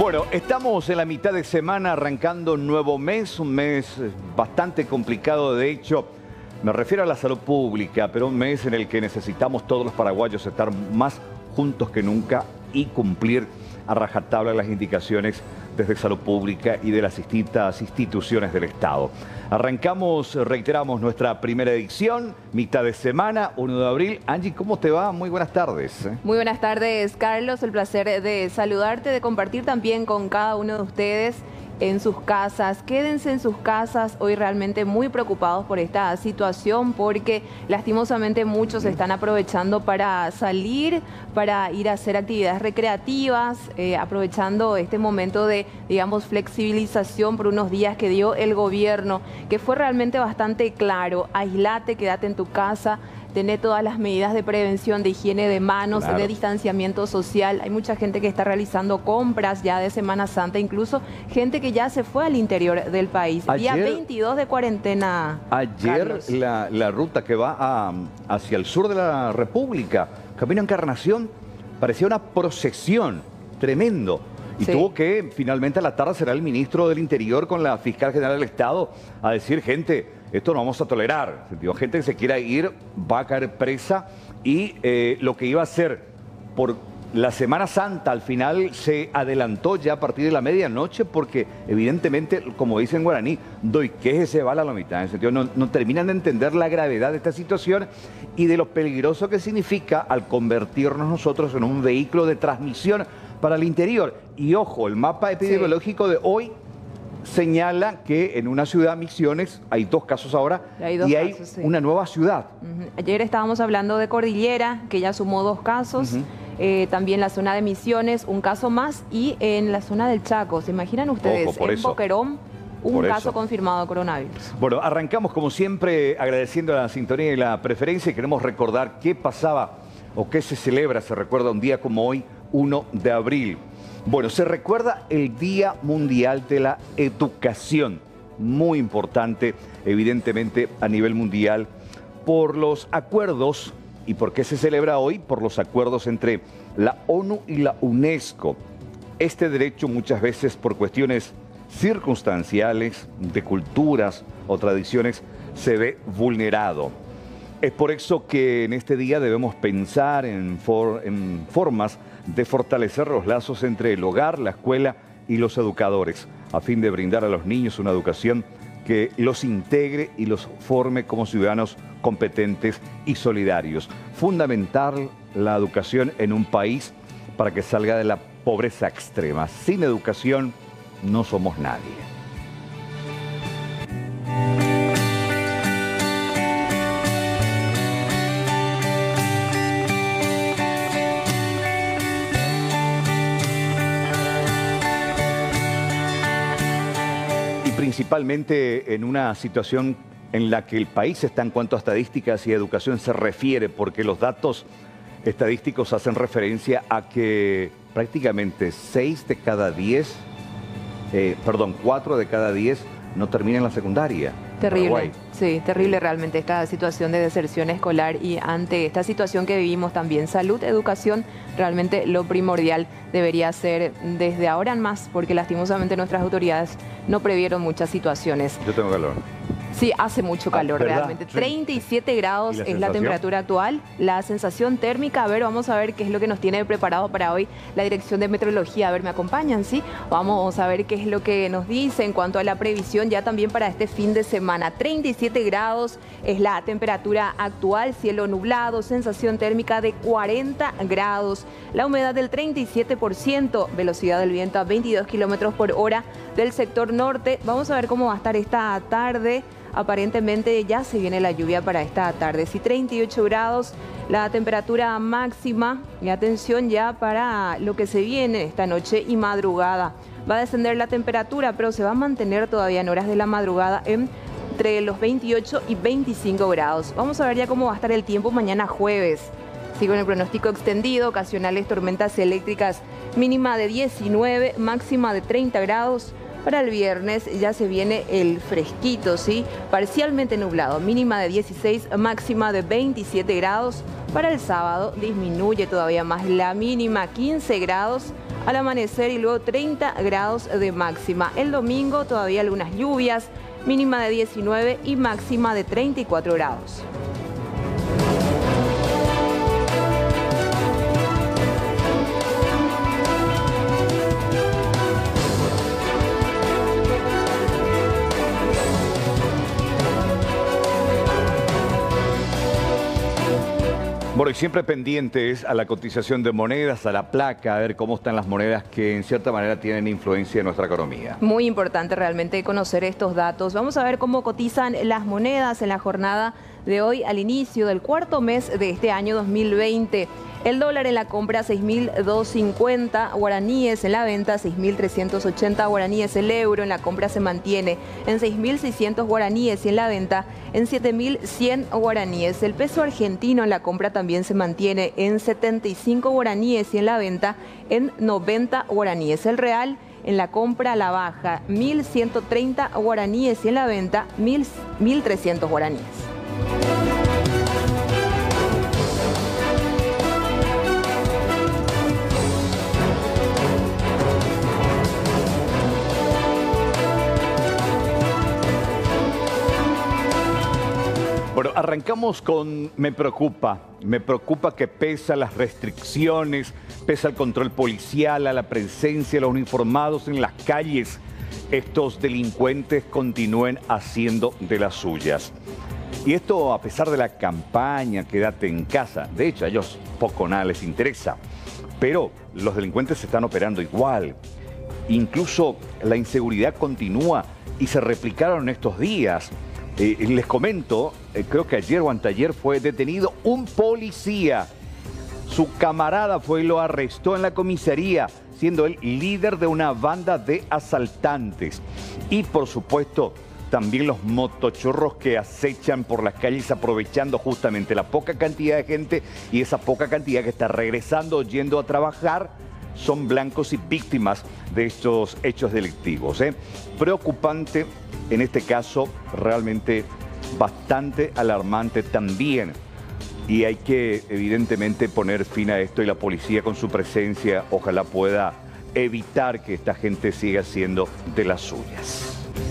Bueno, estamos en la mitad de semana arrancando un nuevo mes, un mes bastante complicado de hecho. Me refiero a la salud pública, pero un mes en el que necesitamos todos los paraguayos estar más juntos que nunca y cumplir a rajatabla las indicaciones desde salud pública y de las distintas instituciones del Estado. Arrancamos, reiteramos, nuestra primera edición, mitad de semana, 1 de abril. Angie, ¿cómo te va? Muy buenas tardes. Muy buenas tardes, Carlos. El placer de saludarte, de compartir también con cada uno de ustedes en sus casas. Quédense en sus casas, hoy realmente muy preocupados por esta situación porque lastimosamente muchos están aprovechando para salir, para ir a hacer actividades recreativas, aprovechando este momento de, digamos, flexibilización por unos días que dio el gobierno, que fue realmente bastante claro. Aislate, quédate en tu casa. Tener todas las medidas de prevención, de higiene de manos, claro, de distanciamiento social. Hay mucha gente que está realizando compras ya de Semana Santa, incluso gente que ya se fue al interior del país. Día 22 de cuarentena. Ayer la ruta que va hacia el sur de la República, camino a Encarnación, parecía una procesión, tremendo. Y sí, tuvo que, finalmente a la tarde será el ministro del Interior con la fiscal general del Estado a decir, gente, esto no vamos a tolerar. Gente que se quiera ir va a caer presa y lo que iba a ser por la Semana Santa al final se adelantó ya a partir de la medianoche porque evidentemente, como dicen en guaraní, doy que se va a la mitad. En el sentido, no terminan de entender la gravedad de esta situación y de lo peligroso que significa al convertirnos nosotros en un vehículo de transmisión para el interior. Y ojo, el mapa epidemiológico de hoy señala que en una ciudad, Misiones, hay 2 casos ahora y hay una nueva ciudad. Ayer estábamos hablando de Cordillera, que ya sumó 2 casos. También la zona de Misiones, un caso más, y en la zona del Chaco. ¿Se imaginan ustedes? En Boquerón, un caso confirmado de coronavirus. Bueno, arrancamos como siempre agradeciendo la sintonía y la preferencia y queremos recordar qué pasaba o qué se celebra, se recuerda un día como hoy, 1 de abril. Bueno, se recuerda el Día Mundial de la Educación, muy importante, evidentemente, a nivel mundial, por los acuerdos. ¿Y por qué se celebra hoy? Por los acuerdos entre la ONU y la UNESCO. Este derecho muchas veces por cuestiones circunstanciales, de culturas o tradiciones, se ve vulnerado. Es por eso que en este día debemos pensar en formas de fortalecer los lazos entre el hogar, la escuela y los educadores, a fin de brindar a los niños una educación que los integre y los forme como ciudadanos competentes y solidarios. Fundamental la educación en un país para que salga de la pobreza extrema. Sin educación no somos nadie. Principalmente en una situación en la que el país está en cuanto a estadísticas y educación se refiere, porque los datos estadísticos hacen referencia a que prácticamente 4 de cada 10 no terminan la secundaria. Terrible, sí, terrible realmente esta situación de deserción escolar y ante esta situación que vivimos también, salud, educación, realmente lo primordial debería ser desde ahora en más, porque lastimosamente nuestras autoridades no previeron muchas situaciones. Yo tengo calor. Sí, hace mucho calor realmente. 37 grados es la temperatura actual. La sensación térmica, a ver, vamos a ver qué es lo que nos tiene preparado para hoy la Dirección de Meteorología. A ver, ¿me acompañan? Sí, vamos a ver qué es lo que nos dice en cuanto a la previsión ya también para este fin de semana. 37 grados es la temperatura actual, cielo nublado, sensación térmica de 40 grados. La humedad del 37%, velocidad del viento a 22 kilómetros por hora del sector norte. Vamos a ver cómo va a estar esta tarde. Aparentemente ya se viene la lluvia para esta tarde. Sí, 38 grados la temperatura máxima. Y atención ya para lo que se viene esta noche y madrugada. Va a descender la temperatura, pero se va a mantener todavía en horas de la madrugada entre los 28 y 25 grados. Vamos a ver ya cómo va a estar el tiempo mañana jueves. Sigo en el pronóstico extendido, ocasionales tormentas eléctricas, mínima de 19, máxima de 30 grados. Para el viernes ya se viene el fresquito, ¿sí? Parcialmente nublado, mínima de 16, máxima de 27 grados. Para el sábado disminuye todavía más la mínima, 15 grados. al amanecer y luego 30 grados de máxima. El domingo todavía algunas lluvias, mínima de 19 y máxima de 34 grados. Bueno, y siempre pendientes a la cotización de monedas, a la placa, a ver cómo están las monedas que en cierta manera tienen influencia en nuestra economía. Muy importante realmente conocer estos datos. Vamos a ver cómo cotizan las monedas en la jornada de hoy al inicio del cuarto mes de este año 2020. El dólar en la compra 6.250 guaraníes, en la venta 6.380 guaraníes. El euro en la compra se mantiene en 6.600 guaraníes y en la venta en 7.100 guaraníes. El peso argentino en la compra también se mantiene en 75 guaraníes y en la venta en 90 guaraníes. El real en la compra a la baja 1.130 guaraníes y en la venta 1.300 guaraníes. Bueno, arrancamos con me preocupa que pesa las restricciones, pesa el control policial, a la presencia de los uniformados en las calles. Estos delincuentes continúen haciendo de las suyas. Y esto a pesar de la campaña Quédate en casa. De hecho, a ellos poco nada les interesa. Pero los delincuentes se están operando igual. Incluso la inseguridad continúa y se replicaron estos días. Les comento, creo que ayer o anteayer fue detenido un policía. Su camarada fue y lo arrestó en la comisaría, siendo él líder de una banda de asaltantes. Y por supuesto, también los motochorros que acechan por las calles aprovechando justamente la poca cantidad de gente y esa poca cantidad que está regresando, yendo a trabajar, son blancos y víctimas de estos hechos delictivos. Preocupante, en este caso, realmente bastante alarmante también. Y hay que, evidentemente, poner fin a esto y la policía con su presencia, ojalá pueda evitar que esta gente siga siendo de las suyas.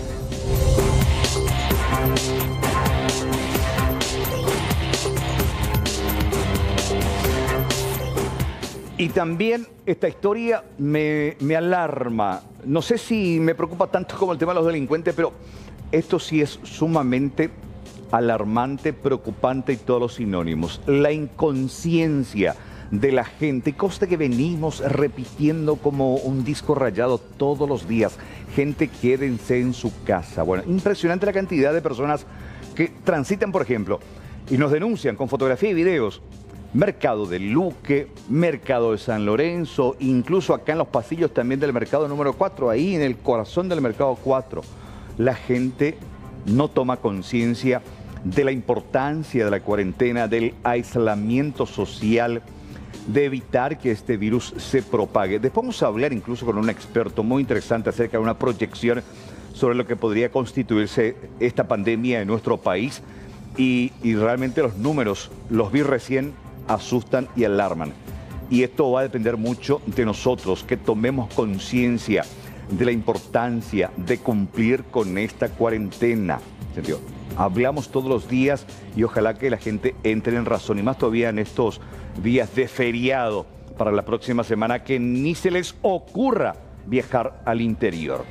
Y también esta historia me alarma. No sé si me preocupa tanto como el tema de los delincuentes, pero esto sí es sumamente alarmante, preocupante y todos los sinónimos. La inconsciencia de la gente, y cosa que venimos repitiendo como un disco rayado todos los días. Gente, quédense en su casa. Bueno, impresionante la cantidad de personas que transitan, por ejemplo, y nos denuncian con fotografía y videos. Mercado de Luque, Mercado de San Lorenzo, incluso acá en los pasillos también del Mercado número 4, ahí en el corazón del Mercado 4. La gente no toma conciencia de la importancia de la cuarentena, del aislamiento social, de evitar que este virus se propague. Después vamos a hablar incluso con un experto muy interesante acerca de una proyección sobre lo que podría constituirse esta pandemia en nuestro país y realmente los números, los vi recién, asustan y alarman. Y esto va a depender mucho de nosotros, que tomemos conciencia de la importancia de cumplir con esta cuarentena. ¿Entendió? Hablamos todos los días y ojalá que la gente entre en razón, y más todavía en estos días de feriado para la próxima semana, que ni se les ocurra viajar al interior.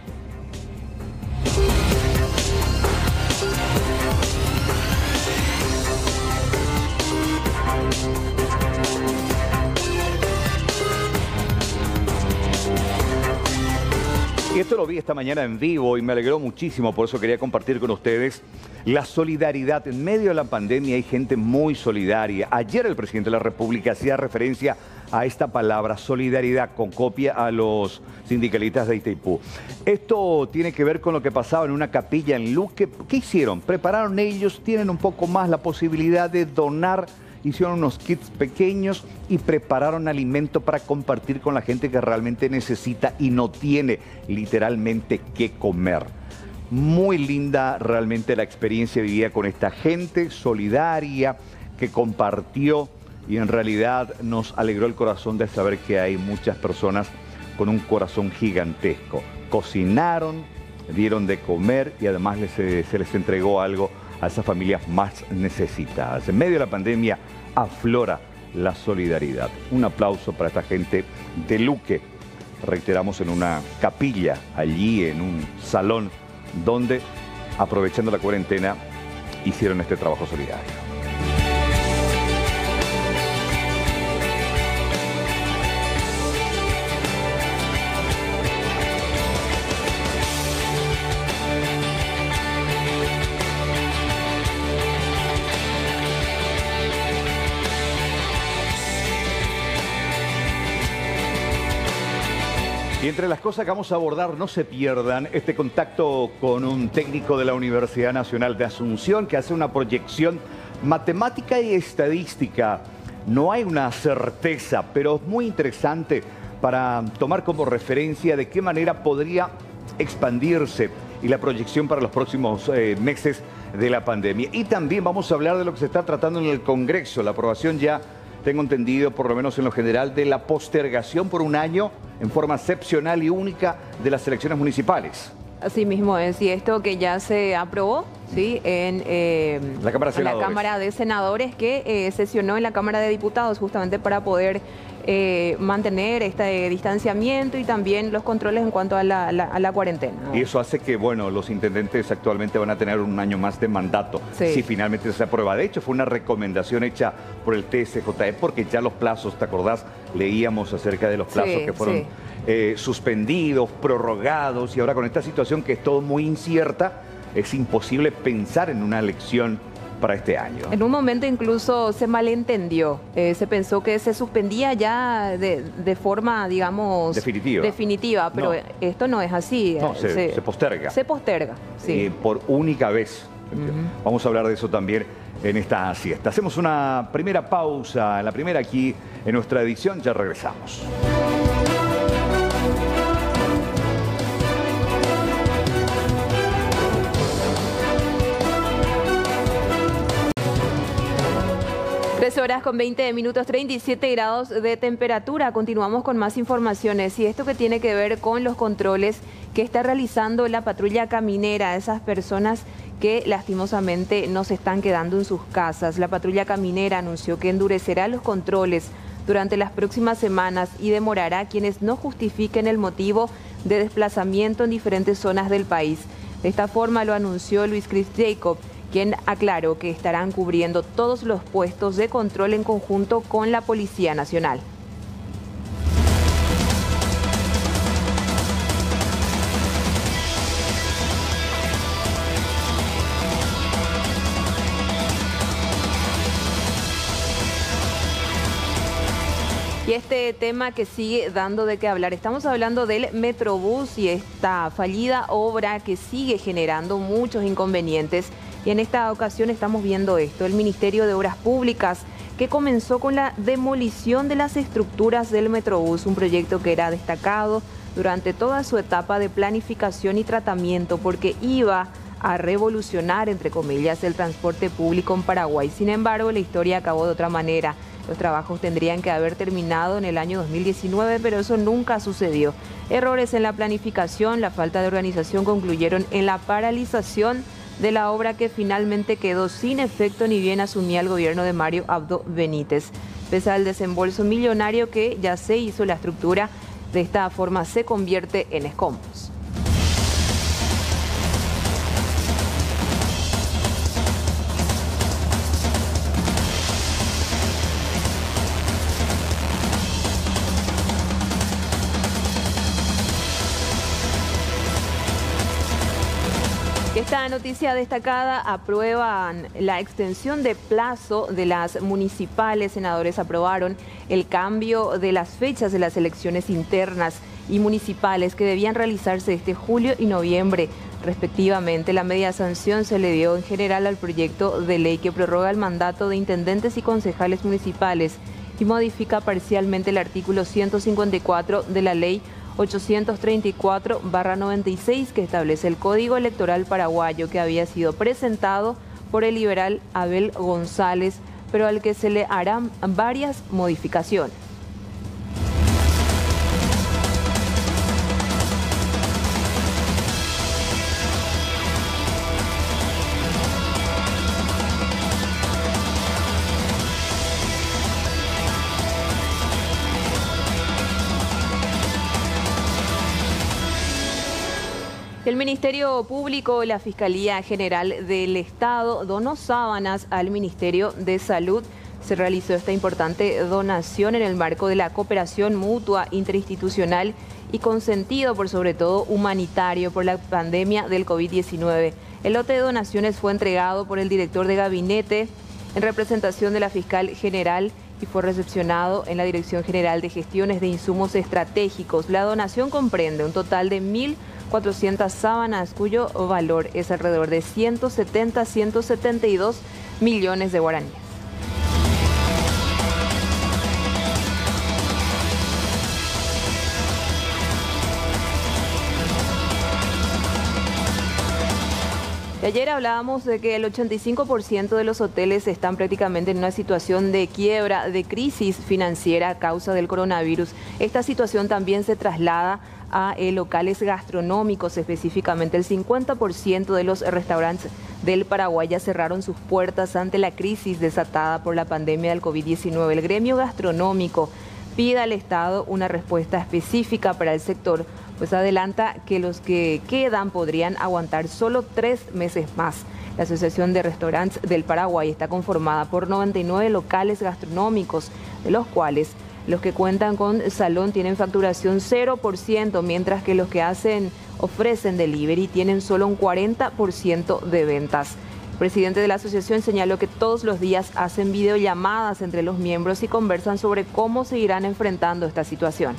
Y esto lo vi esta mañana en vivo y me alegró muchísimo, por eso quería compartir con ustedes la solidaridad. En medio de la pandemia hay gente muy solidaria. Ayer el presidente de la República hacía referencia a esta palabra, solidaridad, con copia a los sindicalistas de Itaipú. Esto tiene que ver con lo que pasaba en una capilla en Luque. ¿Qué hicieron? Prepararon ellos, tienen un poco más la posibilidad de donar. Hicieron unos kits pequeños y prepararon alimento para compartir con la gente que realmente necesita y no tiene literalmente qué comer. Muy linda realmente la experiencia vivida con esta gente solidaria que compartió y en realidad nos alegró el corazón de saber que hay muchas personas con un corazón gigantesco. Cocinaron, dieron de comer y además se les entregó algo a esas familias más necesitadas. En medio de la pandemia aflora la solidaridad. Un aplauso para esta gente de Luque. Reiteramos, en una capilla, allí en un salón, donde, aprovechando la cuarentena, hicieron este trabajo solidario. Y entre las cosas que vamos a abordar, no se pierdan este contacto con un técnico de la Universidad Nacional de Asunción que hace una proyección matemática y estadística. No hay una certeza, pero es muy interesante para tomar como referencia de qué manera podría expandirse y la proyección para los próximos meses de la pandemia. Y también vamos a hablar de lo que se está tratando en el Congreso, la aprobación ya, tengo entendido, por lo menos en lo general, de la postergación por un año en forma excepcional y única de las elecciones municipales. Así mismo es, y esto que ya se aprobó, ¿sí? En la Cámara de Senadores, que sesionó en la Cámara de Diputados justamente para poder mantener este distanciamiento y también los controles en cuanto a la cuarentena. Y eso hace que, bueno, los intendentes actualmente van a tener un año más de mandato, sí, si finalmente se aprueba. De hecho, fue una recomendación hecha por el TSJE, porque ya los plazos, ¿te acordás? Leíamos acerca de los plazos que fueron suspendidos, prorrogados, y ahora con esta situación que es todo muy incierta, es imposible pensar en una elección para este año. En un momento incluso se malentendió, se pensó que se suspendía ya de forma, digamos, definitiva, pero no, esto no es así. No, se posterga. Se posterga, sí. Por única vez. Vamos a hablar de eso también en esta siesta. Hacemos una primera pausa, la primera aquí en nuestra edición, ya regresamos. Horas con 20 minutos, 37 grados de temperatura. Continuamos con más informaciones y esto que tiene que ver con los controles que está realizando la patrulla caminera, esas personas que lastimosamente no se están quedando en sus casas. La patrulla caminera anunció que endurecerá los controles durante las próximas semanas y demorará a quienes no justifiquen el motivo de desplazamiento en diferentes zonas del país. De esta forma lo anunció Luis Cris Jacob, quien aclaró que estarán cubriendo todos los puestos de control en conjunto con la Policía Nacional. Y este tema que sigue dando de qué hablar, estamos hablando del Metrobús y esta fallida obra que sigue generando muchos inconvenientes. Y en esta ocasión estamos viendo esto, el Ministerio de Obras Públicas, que comenzó con la demolición de las estructuras del Metrobús, un proyecto que era destacado durante toda su etapa de planificación y tratamiento, porque iba a revolucionar, entre comillas, el transporte público en Paraguay. Sin embargo, la historia acabó de otra manera. Los trabajos tendrían que haber terminado en el año 2019, pero eso nunca sucedió. Errores en la planificación, la falta de organización concluyeron en la paralización de la obra, que finalmente quedó sin efecto ni bien asumía el gobierno de Mario Abdo Benítez. Pese al desembolso millonario que ya se hizo, la estructura de esta forma se convierte en escombros. Esta noticia destacada: aprueban la extensión de plazo de las municipales. Senadores aprobaron el cambio de las fechas de las elecciones internas y municipales que debían realizarse este julio y noviembre, respectivamente. La media sanción se le dio en general al proyecto de ley que prorroga el mandato de intendentes y concejales municipales y modifica parcialmente el artículo 154 de la ley 834/96, que establece el Código Electoral paraguayo, que había sido presentado por el liberal Abel González, pero al que se le harán varias modificaciones. El Ministerio Público y la Fiscalía General del Estado donó sábanas al Ministerio de Salud. Se realizó esta importante donación en el marco de la cooperación mutua interinstitucional y con sentido, por sobre todo, humanitario por la pandemia del COVID-19. El lote de donaciones fue entregado por el director de gabinete en representación de la fiscal general y fue recepcionado en la Dirección General de Gestiones de Insumos Estratégicos. La donación comprende un total de 1.400 sábanas, cuyo valor es alrededor de 172 millones de guaraníes. Y ayer hablábamos de que el 85% de los hoteles están prácticamente en una situación de quiebra, de crisis financiera a causa del coronavirus. Esta situación también se traslada a locales gastronómicos, específicamente el 50% de los restaurantes del Paraguay ya cerraron sus puertas ante la crisis desatada por la pandemia del COVID-19. El gremio gastronómico pide al Estado una respuesta específica para el sector, pues adelanta que los que quedan podrían aguantar solo 3 meses más. La Asociación de Restaurantes del Paraguay está conformada por 99 locales gastronómicos, de los cuales los que cuentan con salón tienen facturación 0%, mientras que los que ofrecen delivery tienen solo un 40% de ventas. El presidente de la asociación señaló que todos los días hacen videollamadas entre los miembros y conversan sobre cómo seguirán enfrentando esta situación.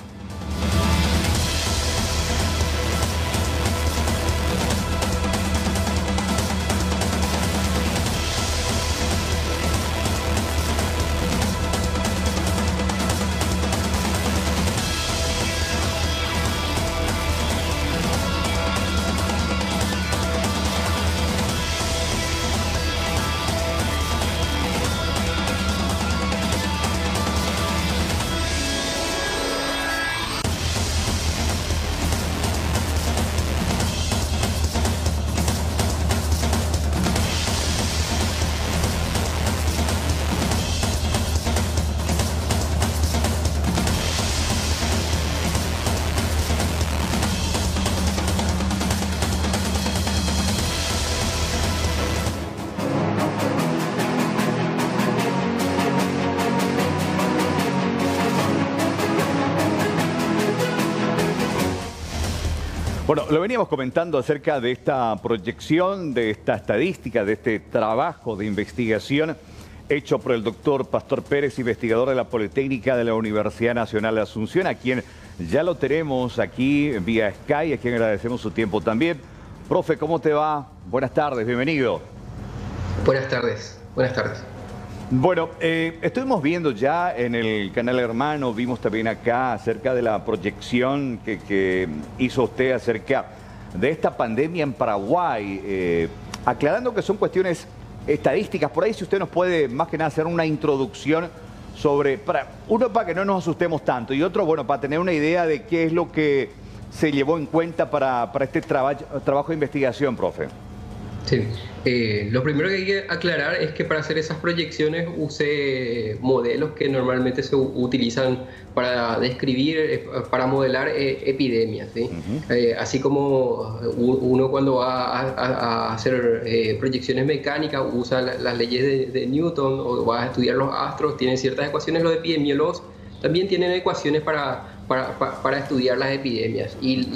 Bueno, lo veníamos comentando acerca de esta proyección, de esta estadística, de este trabajo de investigación hecho por el doctor Pastor Pérez, investigador de la Politécnica de la Universidad Nacional de Asunción, a quien ya lo tenemos aquí vía Sky, a quien agradecemos su tiempo también. Profe, ¿cómo te va? Buenas tardes, bienvenido. Buenas tardes, buenas tardes. Bueno, estuvimos viendo ya en el canal hermano, vimos también acá acerca de la proyección que hizo usted acerca de esta pandemia en Paraguay, aclarando que son cuestiones estadísticas. Por ahí si usted nos puede más que nada hacer una introducción sobre, para que no nos asustemos tanto, y otro, bueno, para tener una idea de qué es lo que se llevó en cuenta para este trabajo de investigación, profe. Sí, lo primero que hay que aclarar es que para hacer esas proyecciones usé modelos que normalmente se utilizan para describir, para modelar epidemias, ¿sí? Así como uno cuando va a hacer proyecciones mecánicas usa las leyes de Newton o va a estudiar los astros, tienen ciertas ecuaciones. Los epidemiólogos también tienen ecuaciones para estudiar las epidemias,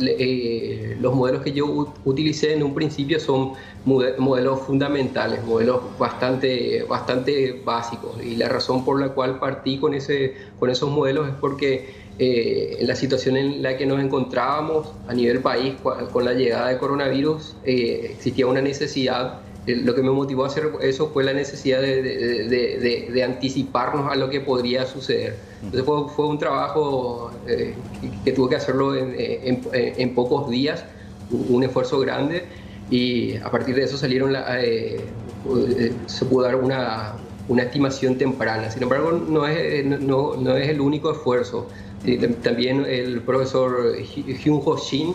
y los modelos que yo utilicé en un principio son modelos fundamentales, modelos bastante básicos, y la razón por la cual partí con esos modelos es porque en la situación en la que nos encontrábamos a nivel país con la llegada del coronavirus existía una necesidad. Lo que me motivó a hacer eso fue la necesidad de anticiparnos a lo que podría suceder. Entonces fue un trabajo que tuve que hacerlo en pocos días, un esfuerzo grande, y a partir de eso se pudo dar una estimación temprana. Sin embargo, no es el único esfuerzo. También el profesor Hyun-Ho Shin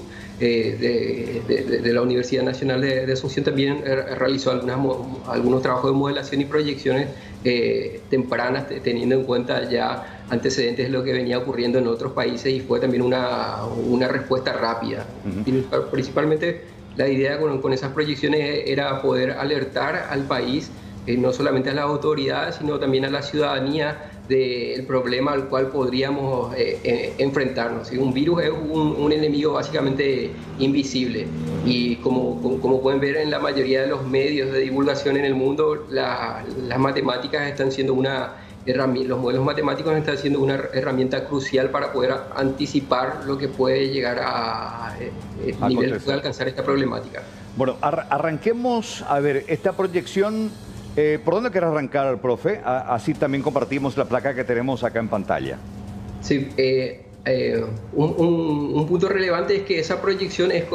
de la Universidad Nacional de Asunción también realizó algunos trabajos de modelación y proyecciones tempranas, teniendo en cuenta ya antecedentes de lo que venía ocurriendo en otros países, y fue también una respuesta rápida. Principalmente la idea con esas proyecciones era poder alertar al país, no solamente a las autoridades, sino también a la ciudadanía del problema al cual podríamos enfrentarnos. ¿Sí? Un virus es un enemigo básicamente invisible y como pueden ver en la mayoría de los medios de divulgación en el mundo, las matemáticas están siendo los modelos matemáticos están siendo una herramienta crucial para poder anticipar lo que puede llegar a nivel que puede alcanzar esta problemática. Bueno, arranquemos a ver esta proyección. ¿Por dónde quiere arrancar, profe? Así también compartimos la placa que tenemos acá en pantalla. Sí, un punto relevante es que esa proyección es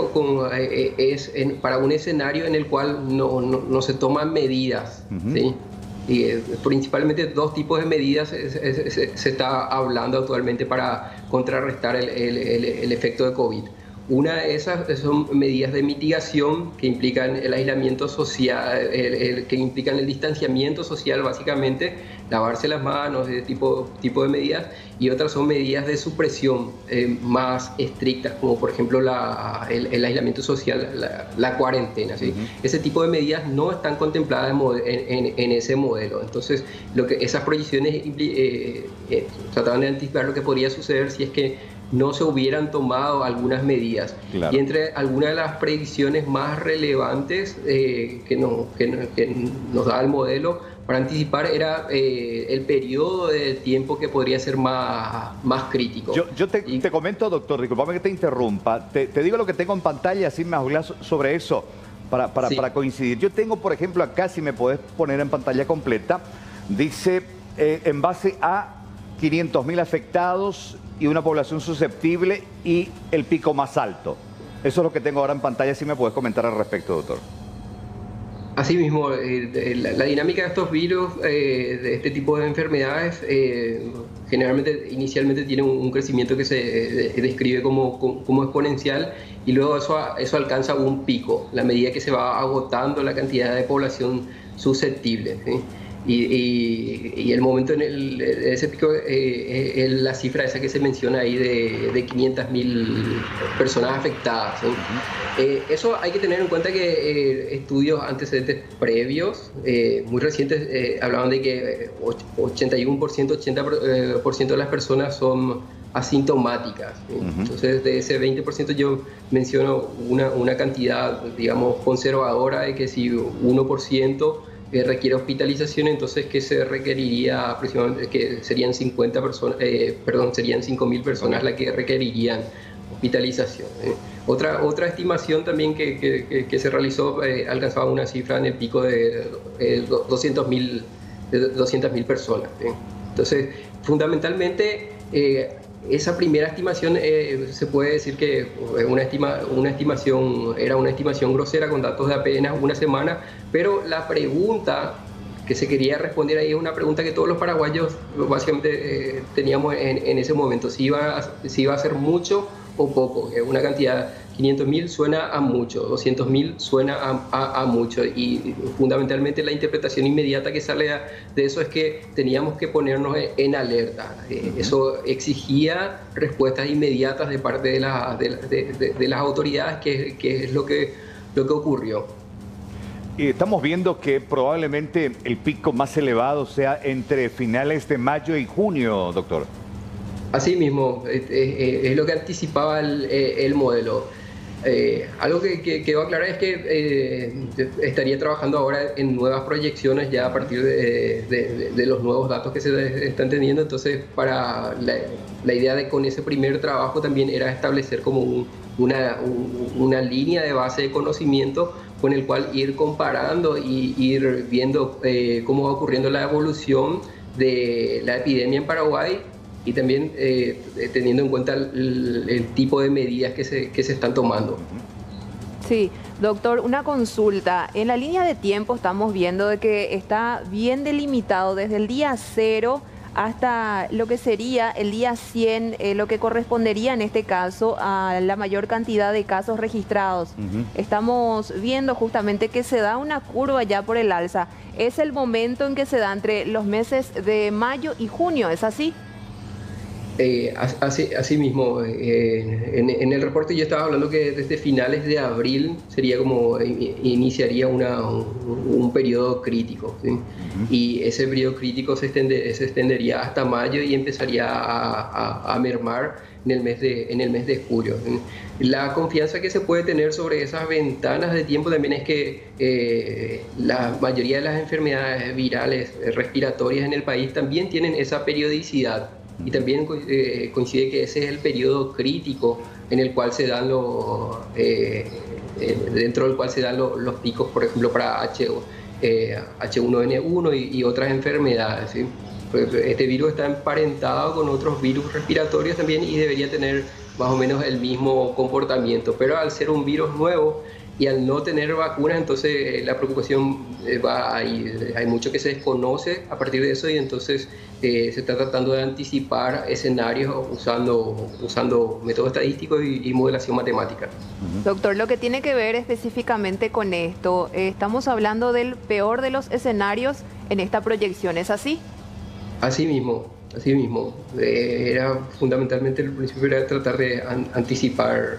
para un escenario en el cual no se toman medidas, ¿sí? Y principalmente dos tipos de medidas se está hablando actualmente para contrarrestar el efecto de COVID. Una de esas son medidas de mitigación que implican el aislamiento social, que implican el distanciamiento social básicamente, lavarse las manos, ese tipo de medidas, y otras son medidas de supresión más estrictas, como por ejemplo el aislamiento social, la cuarentena. ¿Sí? Ese tipo de medidas no están contempladas en ese modelo. Entonces, esas proyecciones trataban de anticipar lo que podría suceder si es que no se hubieran tomado algunas medidas. Claro. Y entre algunas de las predicciones más relevantes que nos da el modelo para anticipar era el periodo de tiempo que podría ser más crítico. Yo te comento, doctor, disculpame que te interrumpa, te digo lo que tengo en pantalla, así me hablas sobre eso para coincidir. Yo tengo, por ejemplo, acá, si me podés poner en pantalla completa, dice en base a 500.000 afectados y una población susceptible y el pico más alto. Eso es lo que tengo ahora en pantalla, si me puedes comentar al respecto, doctor. Asimismo, la dinámica de estos virus, de este tipo de enfermedades, generalmente inicialmente tiene un crecimiento que se describe como exponencial y luego eso alcanza un pico, la medida que se va agotando la cantidad de población susceptible, ¿sí? Y el momento en ese pico es la cifra esa que se menciona ahí de 500.000 personas afectadas, ¿sí? Eso hay que tener en cuenta que estudios antecedentes previos, muy recientes, hablaban de que 81%, 80% de las personas son asintomáticas, ¿sí? Entonces de ese 20% yo menciono una cantidad, digamos, conservadora de que si 1% requiere hospitalización, entonces que se requeriría aproximadamente, que serían 50 personas, serían 5.000 personas las que requerirían hospitalización. Otra estimación también que se realizó alcanzaba una cifra en el pico de 200.000 personas. Entonces, fundamentalmente, esa primera estimación se puede decir que era una estimación grosera con datos de apenas una semana, pero la pregunta que se quería responder ahí es una pregunta que todos los paraguayos básicamente teníamos en ese momento, si iba a ser mucho o poco. Una cantidad, 500.000 suena a mucho, 200.000 suena a mucho, y fundamentalmente la interpretación inmediata que sale de eso es que teníamos que ponernos en alerta. Eso exigía respuestas inmediatas de parte de las autoridades, que es lo que ocurrió. Y estamos viendo que probablemente el pico más elevado sea entre finales de mayo y junio, doctor. Así mismo, es lo que anticipaba el modelo. Algo que va a aclarar es que estaría trabajando ahora en nuevas proyecciones ya a partir de los nuevos datos que se están teniendo. Entonces, para la idea de con ese primer trabajo también era establecer como una línea de base de conocimiento con el cual ir comparando y ir viendo cómo va ocurriendo la evolución de la epidemia en Paraguay, y también teniendo en cuenta el tipo de medidas que se están tomando. Sí, doctor, una consulta. En la línea de tiempo estamos viendo de que está bien delimitado desde el día 0 hasta lo que sería el día 100, lo que correspondería en este caso a la mayor cantidad de casos registrados. Estamos viendo justamente que se da una curva ya por el alza. Es el momento en que se da entre los meses de mayo y junio, ¿es así? Así mismo, en el reporte yo estaba hablando que desde finales de abril sería como iniciaría un periodo crítico, ¿sí? Y ese periodo crítico se extendería hasta mayo y empezaría a mermar en el mes de julio, ¿sí? La confianza que se puede tener sobre esas ventanas de tiempo también es que la mayoría de las enfermedades virales respiratorias en el país también tienen esa periodicidad. Y también coincide que ese es el periodo crítico en el cual se dan dentro del cual se dan los picos, por ejemplo, para H1N1 y otras enfermedades, ¿sí? Este virus está emparentado con otros virus respiratorios también y debería tener más o menos el mismo comportamiento, pero al ser un virus nuevo y al no tener vacunas, entonces la preocupación hay mucho que se desconoce a partir de eso y entonces se está tratando de anticipar escenarios usando métodos estadísticos y modelación matemática. Doctor, lo que tiene que ver específicamente con esto, estamos hablando del peor de los escenarios en esta proyección, ¿es así? Así mismo. Era fundamentalmente el principio era tratar de anticipar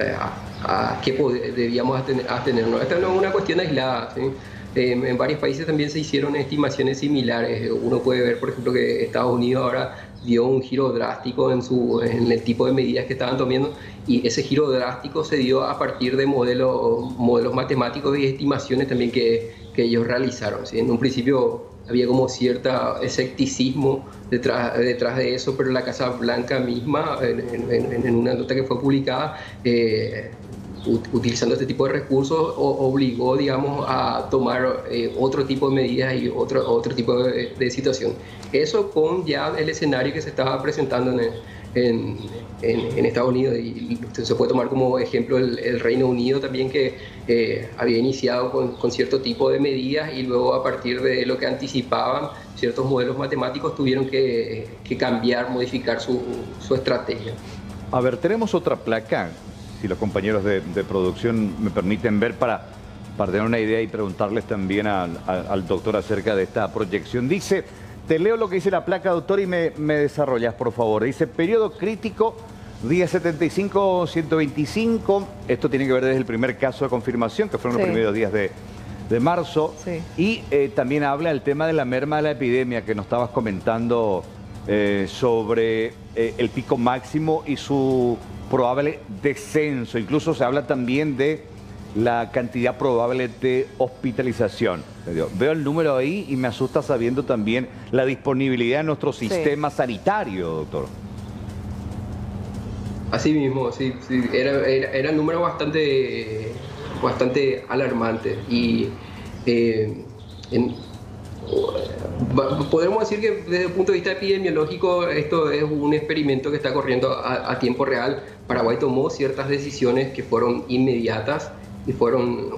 a qué debíamos atenernos. Esta no es una cuestión aislada, ¿sí? En varios países también se hicieron estimaciones similares. Uno puede ver, por ejemplo, que Estados Unidos ahora dio un giro drástico en el tipo de medidas que estaban tomando y ese giro drástico se dio a partir de modelos matemáticos y estimaciones también que ellos realizaron, ¿sí? En un principio había como cierto escepticismo detrás de eso, pero la Casa Blanca misma, en una nota que fue publicada, utilizando este tipo de recursos, obligó, digamos, a tomar otro tipo de medidas y otro tipo de situación. Eso con ya el escenario que se estaba presentando en Estados Unidos, y se puede tomar como ejemplo el Reino Unido también, que había iniciado con cierto tipo de medidas y luego a partir de lo que anticipaban ciertos modelos matemáticos tuvieron que cambiar, modificar su estrategia. A ver, tenemos otra placa, si los compañeros de producción me permiten ver para tener una idea y preguntarles también al doctor acerca de esta proyección. Dice... Te leo lo que dice la placa, doctor, y me desarrollas, por favor. Dice, periodo crítico, día 75, 125. Esto tiene que ver desde el primer caso de confirmación, que fueron los primeros días de marzo. Sí. Y también habla del tema de la merma de la epidemia, que nos estabas comentando sobre el pico máximo y su probable descenso. Incluso se habla también de la cantidad probable de hospitalización. Veo el número ahí y me asusta sabiendo también la disponibilidad de nuestro sistema sanitario, doctor. Así mismo, sí. Era un número bastante alarmante y podemos decir que desde el punto de vista epidemiológico esto es un experimento que está corriendo a tiempo real. Paraguay tomó ciertas decisiones que fueron inmediatas y fueron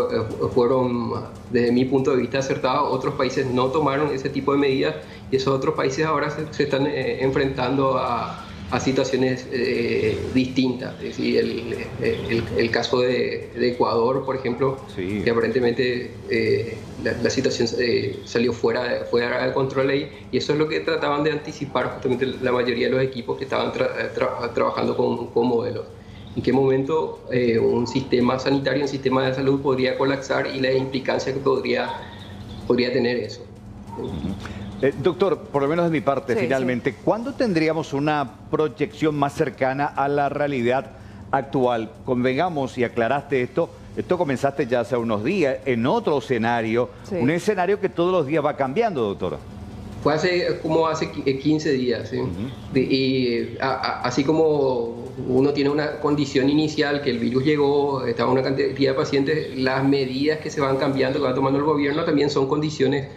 desde mi punto de vista acertadas. Otros países no tomaron ese tipo de medidas y esos otros países ahora se están enfrentando a situaciones distintas. Es decir, el caso de Ecuador, por ejemplo, sí, que aparentemente la situación salió fuera de control ahí, y eso es lo que trataban de anticipar justamente la mayoría de los equipos que estaban trabajando con modelos. En qué momento un sistema sanitario, un sistema de salud podría colapsar y la implicancia que podría tener eso. Doctor, por lo menos de mi parte, finalmente, ¿cuándo tendríamos una proyección más cercana a la realidad actual? Convengamos, y aclaraste esto comenzaste ya hace unos días, en otro escenario, un escenario que todos los días va cambiando, doctor. Fue hace 15 días, ¿sí? Y así como uno tiene una condición inicial, que el virus llegó, estaba una cantidad de pacientes, las medidas que se van cambiando, que va tomando el gobierno, también son condiciones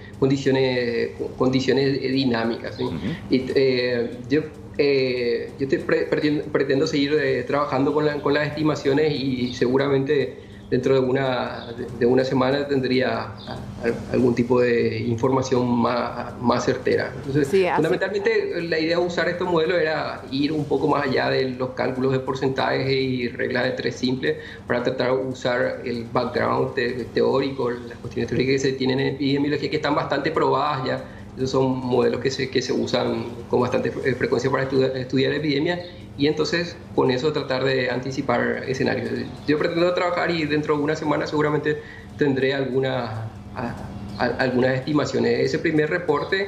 dinámicas, ¿sí? Y yo pretendo seguir trabajando con las estimaciones y seguramente dentro de una semana tendría algún tipo de información más certera. Entonces, fundamentalmente la idea de usar estos modelos era ir un poco más allá de los cálculos de porcentajes y reglas de 3 simples para tratar de usar el background teórico, las cuestiones teóricas que se tienen en epidemiología, que están bastante probadas ya Esos son modelos que se usan con bastante frecuencia para estudiar epidemias, y entonces con eso tratar de anticipar escenarios. Yo pretendo trabajar y dentro de una semana seguramente tendré algunas estimaciones. Ese primer reporte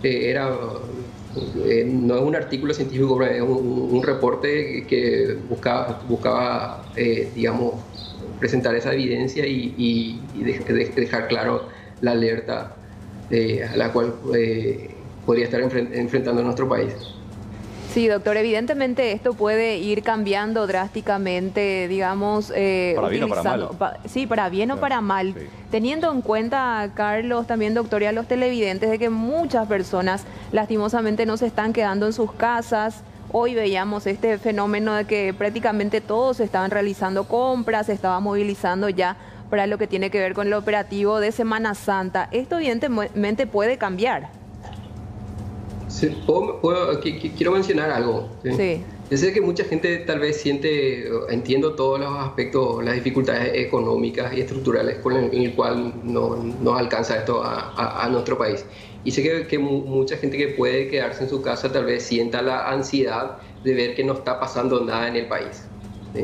no es un artículo científico, es un reporte que buscaba digamos, presentar esa evidencia y dejar claro la alerta a la cual podría estar enfrentando nuestro país. Sí, doctor, evidentemente esto puede ir cambiando drásticamente, digamos, para bien o para mal. Sí, para bien o para mal. Sí. Teniendo en cuenta, Carlos, también, doctor, y a los televidentes, de que muchas personas lastimosamente no se están quedando en sus casas. Hoy veíamos este fenómeno de que prácticamente todos estaban realizando compras, se estaba movilizando ya para lo que tiene que ver con el operativo de Semana Santa. Esto evidentemente puede cambiar. Sí, quiero mencionar algo. Sí. Yo sé que mucha gente tal vez entiendo todos los aspectos, las dificultades económicas y estructurales con el cual no alcanza esto a nuestro país. Y sé que mucha gente que puede quedarse en su casa tal vez sienta la ansiedad de ver que no está pasando nada en el país. ¿Sí?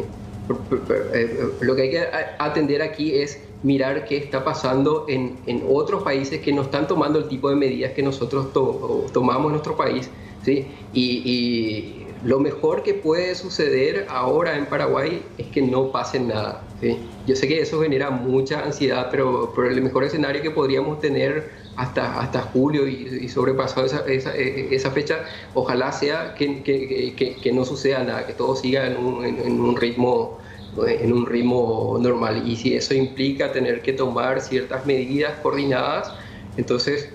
Lo que hay que atender aquí es mirar qué está pasando en otros países que no están tomando el tipo de medidas que nosotros tomamos en nuestro país, ¿sí? Y lo mejor que puede suceder ahora en Paraguay es que no pase nada, ¿sí? Yo sé que eso genera mucha ansiedad, pero el mejor escenario que podríamos tener hasta julio y sobrepasado esa fecha, ojalá sea que no suceda nada, que todo siga en un ritmo normal. Y si eso implica tener que tomar ciertas medidas coordinadas, entonces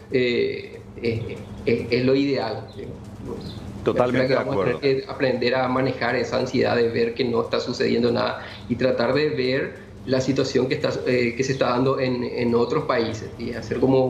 es lo ideal. Totalmente de acuerdo. Vamos a tener que aprender a manejar esa ansiedad de ver que no está sucediendo nada y tratar de ver la situación que se está dando en otros países y hacer como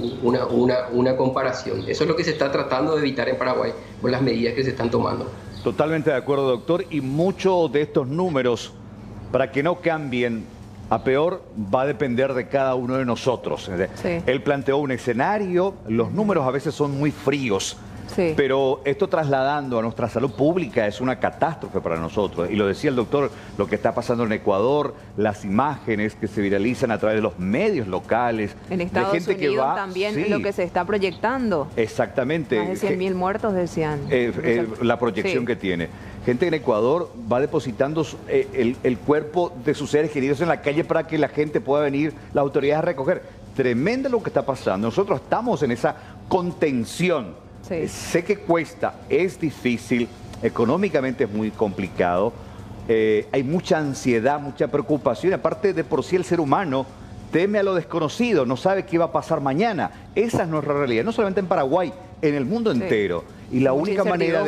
una comparación. Eso es lo que se está tratando de evitar en Paraguay con las medidas que se están tomando. Totalmente de acuerdo, doctor. Y muchos de estos números, para que no cambien a peor, va a depender de cada uno de nosotros. Sí. Él planteó un escenario, los números a veces son muy fríos, sí, pero esto trasladando a nuestra salud pública es una catástrofe para nosotros. Y lo decía el doctor, lo que está pasando en Ecuador, las imágenes que se viralizan a través de los medios locales. En Estados Unidos que va, también, sí, lo que se está proyectando. Exactamente. Más de 100.000 muertos, decían. La proyección, sí, que tiene. Gente en Ecuador va depositando el cuerpo de sus seres queridos en la calle para que la gente pueda venir, las autoridades, a recoger. Tremendo lo que está pasando. Nosotros estamos en esa contención. Sí. Sé que cuesta, es difícil, económicamente es muy complicado, hay mucha ansiedad, mucha preocupación. Aparte, de por sí el ser humano teme a lo desconocido, no sabe qué va a pasar mañana. Esa es nuestra realidad, no solamente en Paraguay, en el mundo, sí, entero. Y la única manera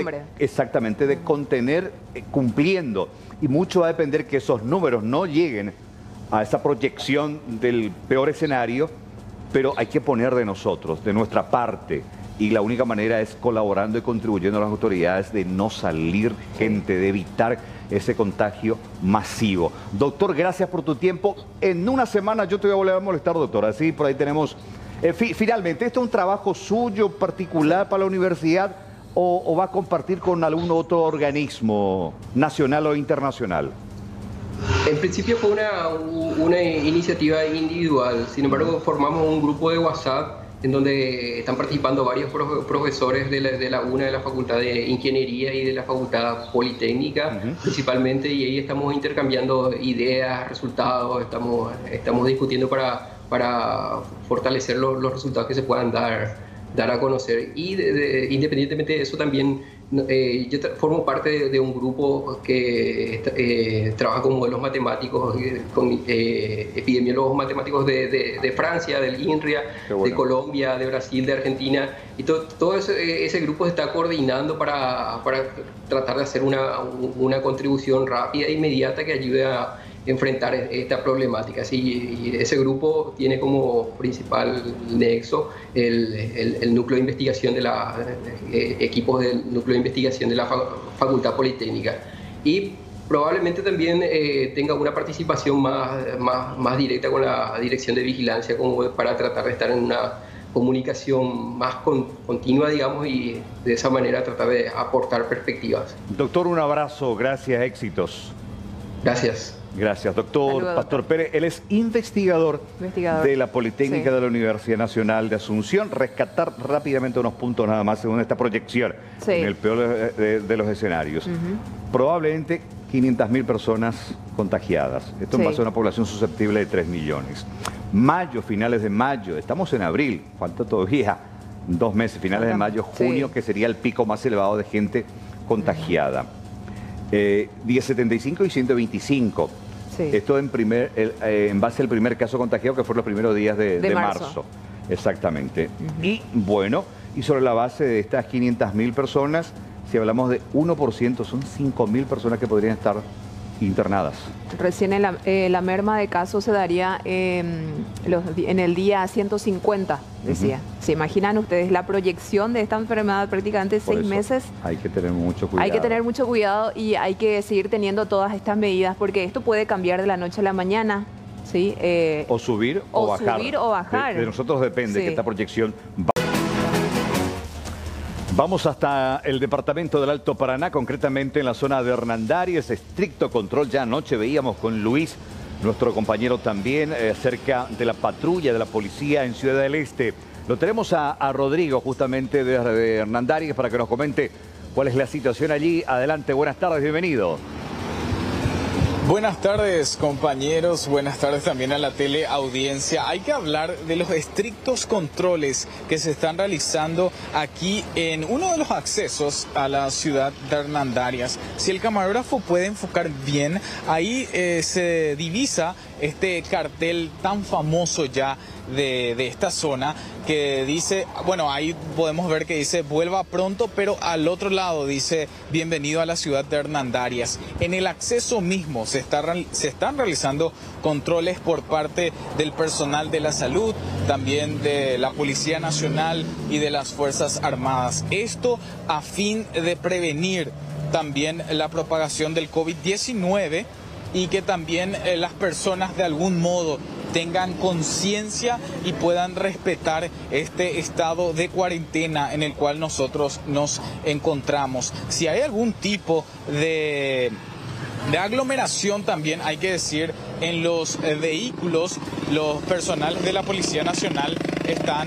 de contener, cumpliendo, y mucho va a depender que esos números no lleguen a esa proyección del peor escenario, pero hay que poner de nosotros, de nuestra parte. Y la única manera es colaborando y contribuyendo a las autoridades de no salir gente, de evitar ese contagio masivo. Doctor, gracias por tu tiempo. En una semana yo te voy a volver a molestar, doctor. Así por ahí tenemos... finalmente, ¿esto es un trabajo suyo particular para la universidad o va a compartir con algún otro organismo nacional o internacional? En principio fue una iniciativa individual. Sin embargo, formamos un grupo de WhatsApp en donde están participando varios profesores de la Facultad de Ingeniería y de la Facultad Politécnica, principalmente, y ahí estamos intercambiando ideas, resultados, estamos discutiendo para fortalecer los resultados que se puedan dar a conocer. Y independientemente de eso, también yo formo parte de un grupo que trabaja con modelos matemáticos, con epidemiólogos matemáticos de Francia, del INRIA, bueno, de Colombia, de Brasil, de Argentina, y todo ese grupo se está coordinando para tratar de hacer una contribución rápida e inmediata que ayude a enfrentar esta problemática. Sí, y ese grupo tiene como principal nexo el núcleo de investigación de equipos del núcleo de investigación de la Facultad Politécnica, y probablemente también tenga una participación más directa con la Dirección de Vigilancia, como para tratar de estar en comunicación más continua, digamos, y de esa manera tratar de aportar perspectivas. Doctor, un abrazo, gracias, éxitos. Gracias. Gracias, doctor. Saludos, Pastor doctor. Pérez. Él es investigador de la Politécnica Sí. de la Universidad Nacional de Asunción. Rescatar rápidamente unos puntos nada más según esta proyección, Sí. en el peor de los escenarios. Probablemente 500.000 personas contagiadas. Esto en Sí. base a una población susceptible de 3 millones. Mayo, finales de mayo, estamos en abril, falta todavía 2 meses, finales de mayo, junio, Sí. que sería el pico más elevado de gente contagiada. 1075 y 125. Sí. Esto en base al primer caso contagiado, que fue los primeros días de marzo. Exactamente. Y bueno, y sobre la base de estas 500.000 personas, si hablamos de 1%, son 5.000 personas que podrían estar internadas. Recién la merma de casos se daría en el día 150, decía. ¿Se imaginan ustedes la proyección de esta enfermedad prácticamente Por 6 eso meses? Hay que tener mucho cuidado. Hay que tener mucho cuidado y hay que seguir teniendo todas estas medidas porque esto puede cambiar de la noche a la mañana. ¿Sí? O subir o bajar. Subir o bajar. De nosotros depende Sí. que esta proyección va. Vamos hasta el departamento del Alto Paraná, concretamente en la zona de Hernandarias. Estricto control, ya anoche veíamos con Luis, nuestro compañero también, cerca de la patrulla de la policía en Ciudad del Este. Lo tenemos a Rodrigo justamente de Hernandarias para que nos comente cuál es la situación allí. Adelante, buenas tardes, bienvenido. Buenas tardes, compañeros, buenas tardes también a la teleaudiencia. Hay que hablar de los estrictos controles que se están realizando aquí en uno de los accesos a la ciudad de Hernandarias. Si el camarógrafo puede enfocar bien, ahí se divisa este cartel tan famoso ya de esta zona que dice, bueno, ahí podemos ver que dice vuelva pronto, pero al otro lado dice bienvenido a la ciudad de Hernandarias. En el acceso mismo se están realizando controles por parte del personal de la salud, también de la Policía Nacional y de las Fuerzas Armadas. Esto a fin de prevenir también la propagación del COVID-19 y que también las personas de algún modo tengan conciencia y puedan respetar este estado de cuarentena en el cual nosotros nos encontramos. Si hay algún tipo de aglomeración también, hay que decir, en los vehículos, los personales de la Policía Nacional están,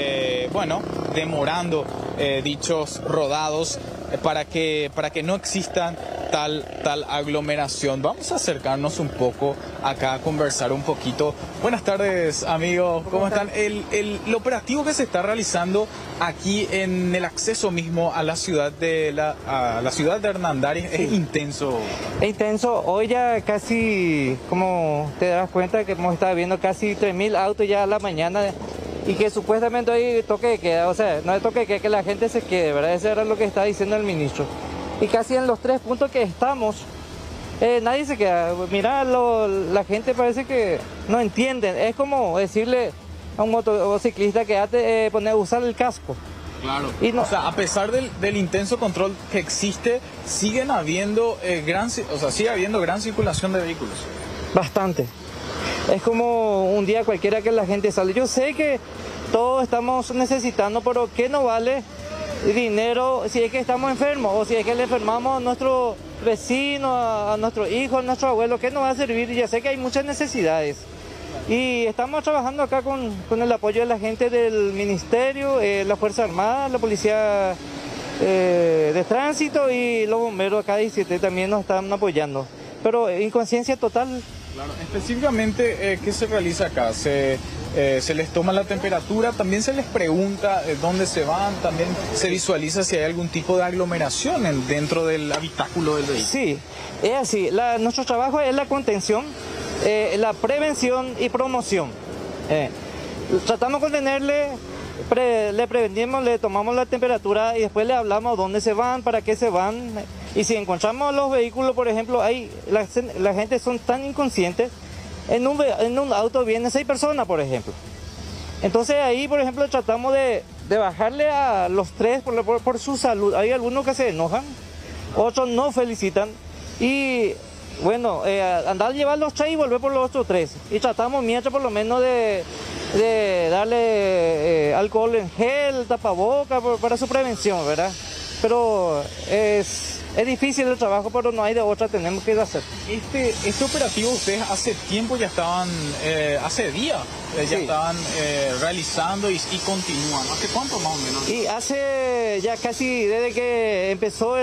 demorando dichos rodados para que no existan tal aglomeración. Vamos a acercarnos un poco acá a conversar un poquito. Buenas tardes, amigos, ¿cómo están? El operativo que se está realizando aquí en el acceso mismo a la ciudad de Hernandarias es intenso. Es intenso, hoy ya casi, como te das cuenta, que hemos estado viendo casi 3.000 autos ya a la mañana y que supuestamente hoy toque de queda, o sea, no es toque de queda, que la gente se quede, ¿verdad? Eso era lo que está diciendo el ministro. Y casi en los 3 puntos que estamos, nadie se queda. Mira, la gente parece que no entienden. Es como decirle a un motociclista que usar el casco. Claro. Y no, o sea, a pesar del intenso control que existe, sigue habiendo gran circulación de vehículos. Bastante. Es como un día cualquiera que la gente sale. Yo sé que todos estamos necesitando, pero ¿qué nos vale dinero si es que estamos enfermos o si es que le enfermamos a nuestro vecino, a nuestro hijo, a nuestro abuelo? ¿Qué nos va a servir? Ya sé que hay muchas necesidades y estamos trabajando acá con el apoyo de la gente del ministerio, la Fuerza Armada, la Policía de Tránsito y los bomberos acá de 17 también nos están apoyando, pero inconsciencia total. Claro, específicamente, ¿qué se realiza acá? Se les toma la temperatura, también se les pregunta dónde se van, también se visualiza si hay algún tipo de aglomeración dentro del habitáculo del vehículo. Sí, es así. Nuestro trabajo es la contención, la prevención y promoción. Tratamos de tenerle, le prevenimos, le tomamos la temperatura y después le hablamos dónde se van, para qué se van. Y si encontramos los vehículos, por ejemplo, la gente son tan inconscientes. En un auto vienen 6 personas, por ejemplo. Entonces ahí, por ejemplo, tratamos de bajarle a los 3 por su salud. Hay algunos que se enojan, otros no felicitan. Y bueno, andar a llevar los 3 y volver por los otros 3. Y tratamos mientras por lo menos de de darle alcohol en gel, tapaboca para su prevención, ¿verdad? Pero es difícil el trabajo, pero no hay de otra, tenemos que hacer. Este operativo ustedes hace tiempo ya estaban, hace días ya Sí. estaban realizando y continúan. ¿Hace cuánto más o menos? Y hace ya casi desde que empezó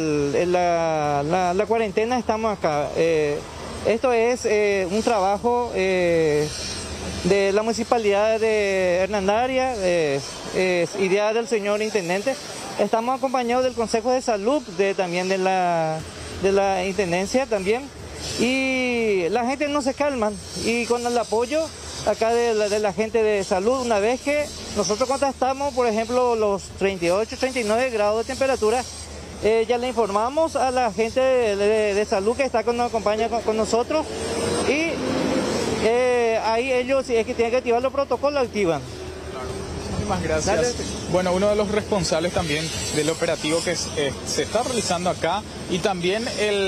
la cuarentena estamos acá. Esto es un trabajo de la municipalidad de Hernandaria, es idea del señor intendente. Estamos acompañados del Consejo de Salud, también de la Intendencia también. Y la gente no se calma. Y con el apoyo acá de la gente de salud, una vez que nosotros contestamos, por ejemplo, los 38, 39 grados de temperatura, ya le informamos a la gente de salud que nos acompaña con nosotros. Y ahí ellos, si es que tienen que activar los protocolos, activan. Muchísimas gracias. Dale. Bueno, uno de los responsables también del operativo que se está realizando acá y también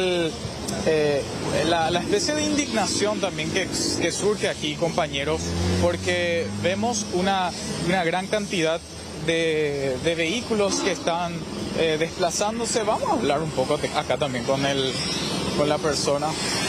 la especie de indignación también que surge aquí, compañeros, porque vemos una gran cantidad de vehículos que están desplazándose. Vamos a hablar un poco acá también con la persona.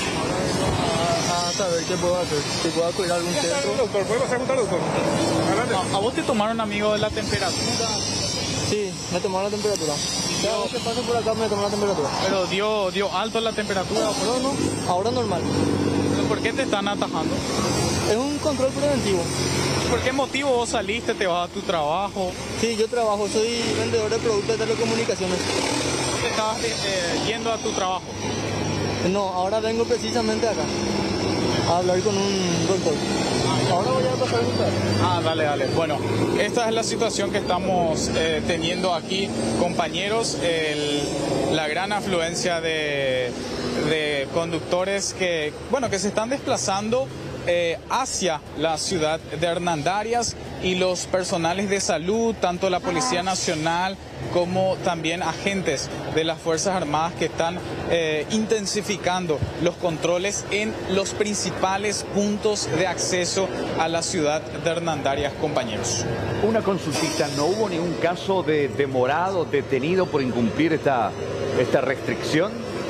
A saber qué puedo hacer, si puedo acudir a algún centro. Doctor, ¿puede pasar junto al doctor? ¿A vos te tomaron, amigo, de la temperatura? Sí, me tomaron la temperatura. Cada vez que paso por acá me toman la temperatura. ¿Pero dio alto la temperatura? No, ahora normal. ¿Pero por qué te están atajando? Es un control preventivo. ¿Por qué motivo vos saliste, te vas a tu trabajo? Sí, yo trabajo, soy vendedor de productos de telecomunicaciones. ¿Te estabas yendo a tu trabajo? No, ahora vengo precisamente acá a hablar con un doctor. Ahora voy a pasar un caso. Dale. Bueno, esta es la situación que estamos teniendo aquí, compañeros. La gran afluencia de conductores que se están desplazando hacia la ciudad de Hernandarias, y los personales de salud, tanto la Policía Nacional como también agentes de las Fuerzas Armadas, que están intensificando los controles en los principales puntos de acceso a la ciudad de Hernandarias, compañeros. Una consultita, ¿no hubo ningún caso de demorado, detenido por incumplir esta restricción?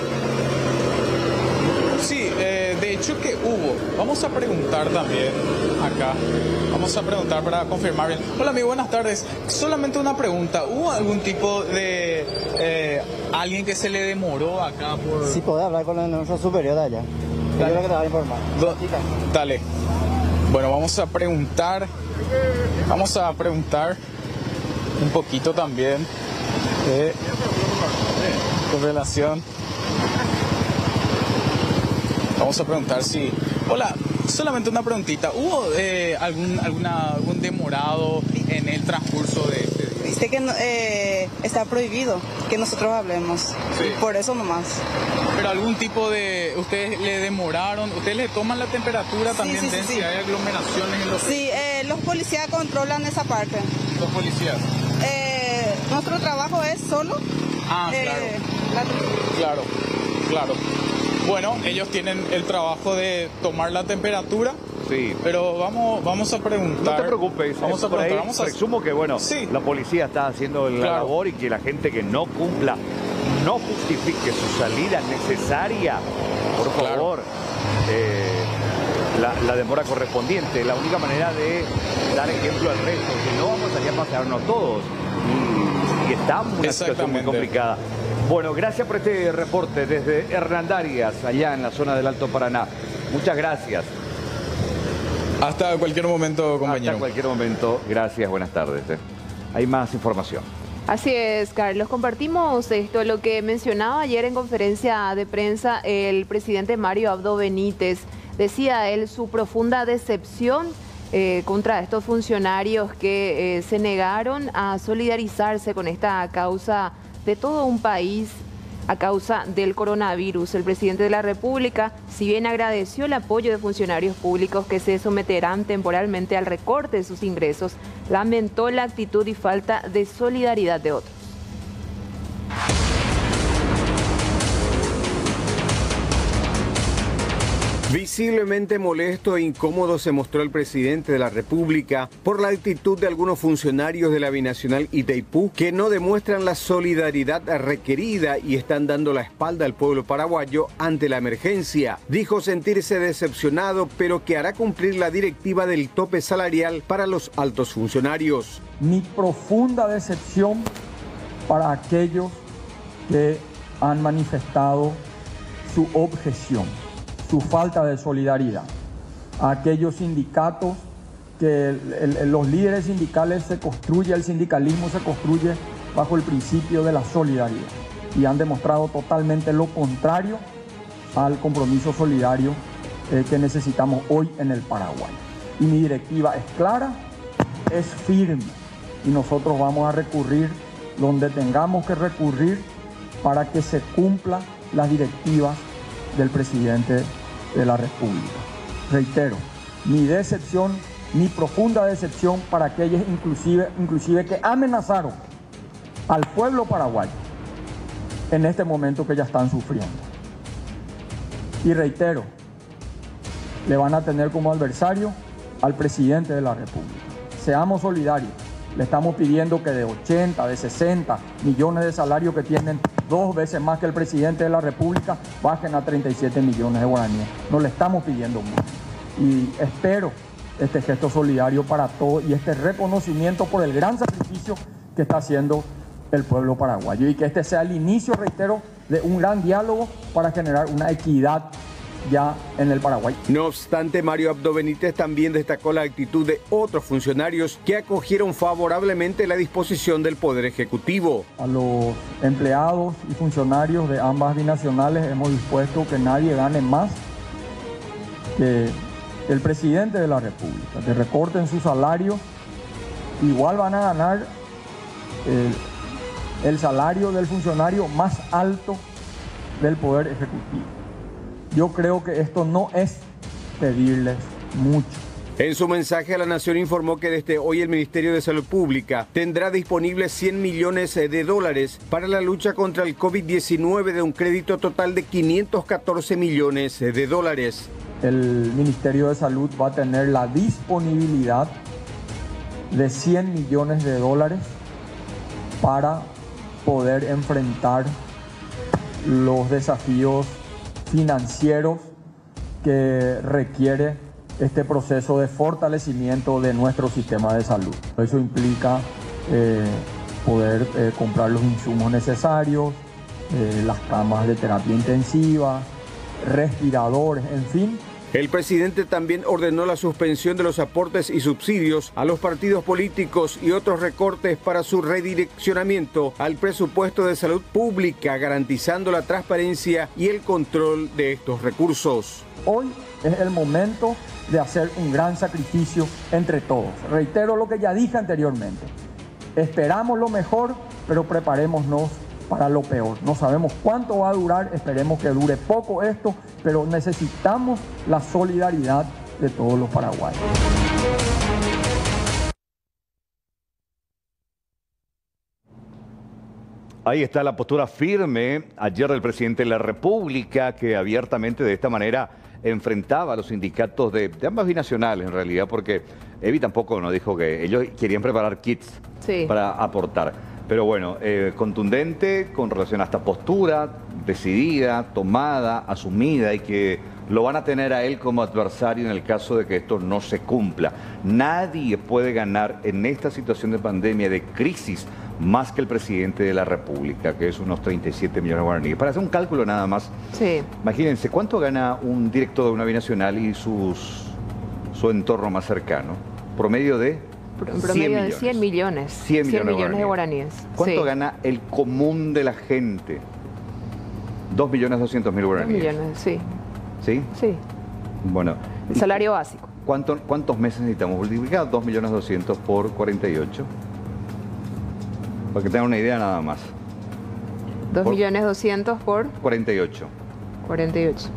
Sí, de hecho que hubo. Vamos a preguntar también acá. Vamos a preguntar para confirmar bien. Hola amigo, buenas tardes. Solamente una pregunta. ¿Hubo algún tipo de alguien que se le demoró acá por...? Sí, puedo hablar con nuestro superior de allá. Yo creo que te va a informar. Dale. Bueno, vamos a preguntar. Vamos a preguntar un poquito también con relación. Vamos a preguntar si... Hola, solamente una preguntita. ¿Hubo algún demorado en el transcurso de este día? Dice que está prohibido que nosotros hablemos. Sí. Por eso nomás. Pero algún tipo de... ¿Ustedes le demoraron? ¿Ustedes le toman la temperatura también? Sí. Si hay aglomeraciones en los... Sí, los policías controlan esa parte. Los policías. Nuestro trabajo es solo... Claro. Bueno, ellos tienen el trabajo de tomar la temperatura. Sí. Pero vamos a preguntar. No te preocupes, Vamos a por ahí preguntar. presumo que Sí. la policía está haciendo la Claro. labor, y que la gente que no cumpla, no justifique su salida necesaria, por Claro. favor, la demora correspondiente. La única manera de dar ejemplo al resto, que no vamos allá a pasarnos todos. Y estamos en una situación muy Exactamente. complicada. Bueno, gracias por este reporte desde Hernandarias, allá en la zona del Alto Paraná. Muchas gracias. Hasta cualquier momento, compañero. Hasta cualquier momento. Gracias, buenas tardes. Hay más información. Así es, Carlos. Compartimos esto, lo que mencionaba ayer en conferencia de prensa el presidente Mario Abdo Benítez. Decía él su profunda decepción contra estos funcionarios que se negaron a solidarizarse con esta causa de todo un país a causa del coronavirus. El presidente de la República, si bien agradeció el apoyo de funcionarios públicos que se someterán temporalmente al recorte de sus ingresos, lamentó la actitud y falta de solidaridad de otros. Visiblemente molesto e incómodo se mostró el presidente de la República por la actitud de algunos funcionarios de la binacional Itaipú que no demuestran la solidaridad requerida y están dando la espalda al pueblo paraguayo ante la emergencia. Dijo sentirse decepcionado, pero que hará cumplir la directiva del tope salarial para los altos funcionarios. Mi profunda decepción para aquellos que han manifestado su objeción, su falta de solidaridad. A aquellos sindicatos que los líderes sindicales el sindicalismo se construye bajo el principio de la solidaridad y han demostrado totalmente lo contrario al compromiso solidario que necesitamos hoy en el Paraguay. Y mi directiva es clara, es firme y nosotros vamos a recurrir donde tengamos que recurrir para que se cumplan las directivas del presidente de la República. Reitero, mi decepción, mi profunda decepción para aquellos inclusive que amenazaron al pueblo paraguayo en este momento que ya están sufriendo. Y reitero, le van a tener como adversario al presidente de la República. Seamos solidarios. Le estamos pidiendo que de 80, de 60 millones de salarios que tienen 2 veces más que el presidente de la República, bajen a 37 millones de guaraníes. No le estamos pidiendo mucho. Y espero este gesto solidario para todos y este reconocimiento por el gran sacrificio que está haciendo el pueblo paraguayo. Y que este sea el inicio, reitero, de un gran diálogo para generar una equidad ya en el Paraguay. No obstante, Mario Abdo Benítez también destacó la actitud de otros funcionarios que acogieron favorablemente la disposición del Poder Ejecutivo. A los empleados y funcionarios de ambas binacionales hemos dispuesto que nadie gane más que el presidente de la República, que recorten su salario, igual van a ganar el salario del funcionario más alto del Poder Ejecutivo. Yo creo que esto no es pedirles mucho. En su mensaje a la Nación informó que desde hoy el Ministerio de Salud Pública tendrá disponibles 100 millones de dólares para la lucha contra el COVID-19 de un crédito total de 514 millones de dólares. El Ministerio de Salud va a tener la disponibilidad de 100 millones de dólares para poder enfrentar los desafíos financieros que requiere este proceso de fortalecimiento de nuestro sistema de salud. Eso implica poder comprar los insumos necesarios, las camas de terapia intensiva, respiradores, en fin. El presidente también ordenó la suspensión de los aportes y subsidios a los partidos políticos y otros recortes para su redireccionamiento al presupuesto de salud pública, garantizando la transparencia y el control de estos recursos. Hoy es el momento de hacer un gran sacrificio entre todos. Reitero lo que ya dije anteriormente. Esperamos lo mejor, pero preparémonos para lo peor. No sabemos cuánto va a durar, esperemos que dure poco esto, pero necesitamos la solidaridad de todos los paraguayos. Ahí está la postura firme ayer del presidente de la República, que abiertamente de esta manera enfrentaba a los sindicatos de ambas binacionales en realidad, porque Evi tampoco nos dijo que ellos querían preparar kits para aportar. Pero bueno, contundente con relación a esta postura, decidida, tomada, asumida y que lo van a tener a él como adversario en el caso de que esto no se cumpla. Nadie puede ganar en esta situación de pandemia, de crisis, más que el presidente de la República, que es unos 37 millones de guaraníes. Para hacer un cálculo nada más, imagínense, ¿cuánto gana un director de una binacional y su entorno más cercano? Promedio de... En promedio de 100 millones. 100 millones de guaraníes. ¿Cuánto gana el común de la gente? 2.200.000 guaraníes. 2 millones, sí. ¿Sí? Sí. Bueno. El salario básico. ¿Cuántos meses necesitamos? Multiplicar 2.200.000 por 48. Para que tengan una idea nada más. 2.200.000 por... 48. 48.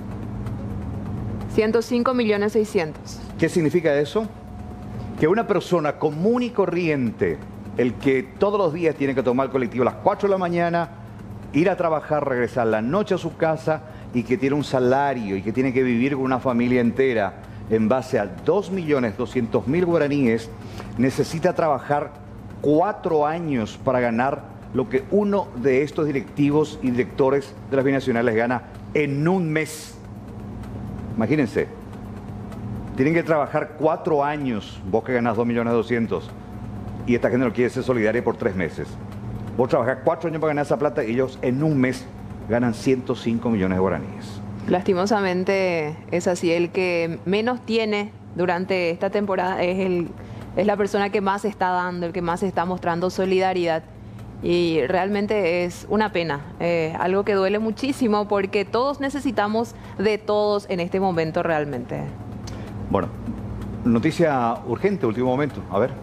105.600.000. ¿Qué significa eso? Que una persona común y corriente, el que todos los días tiene que tomar el colectivo a las 4 de la mañana, ir a trabajar, regresar la noche a su casa y que tiene un salario y que tiene que vivir con una familia entera en base a 2.200.000 guaraníes, necesita trabajar 4 años para ganar lo que uno de estos directivos y directores de las binacionales gana en un mes. Imagínense, tienen que trabajar 4 años, vos que ganás 2.200.000, y esta gente no quiere ser solidaria por 3 meses. Vos trabajás 4 años para ganar esa plata y ellos en un mes ganan 105 millones de guaraníes. Lastimosamente es así, el que menos tiene durante esta temporada es la persona que más está dando, el que más está mostrando solidaridad. Y realmente es una pena, algo que duele muchísimo porque todos necesitamos de todos en este momento realmente. Bueno, noticia urgente, último momento, a ver.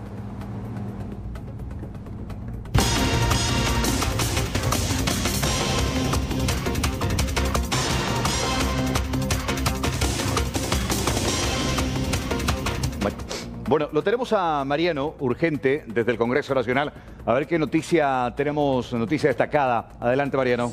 Bueno, lo tenemos a Mariano, urgente, desde el Congreso Nacional. A ver qué noticia tenemos, noticia destacada. Adelante, Mariano.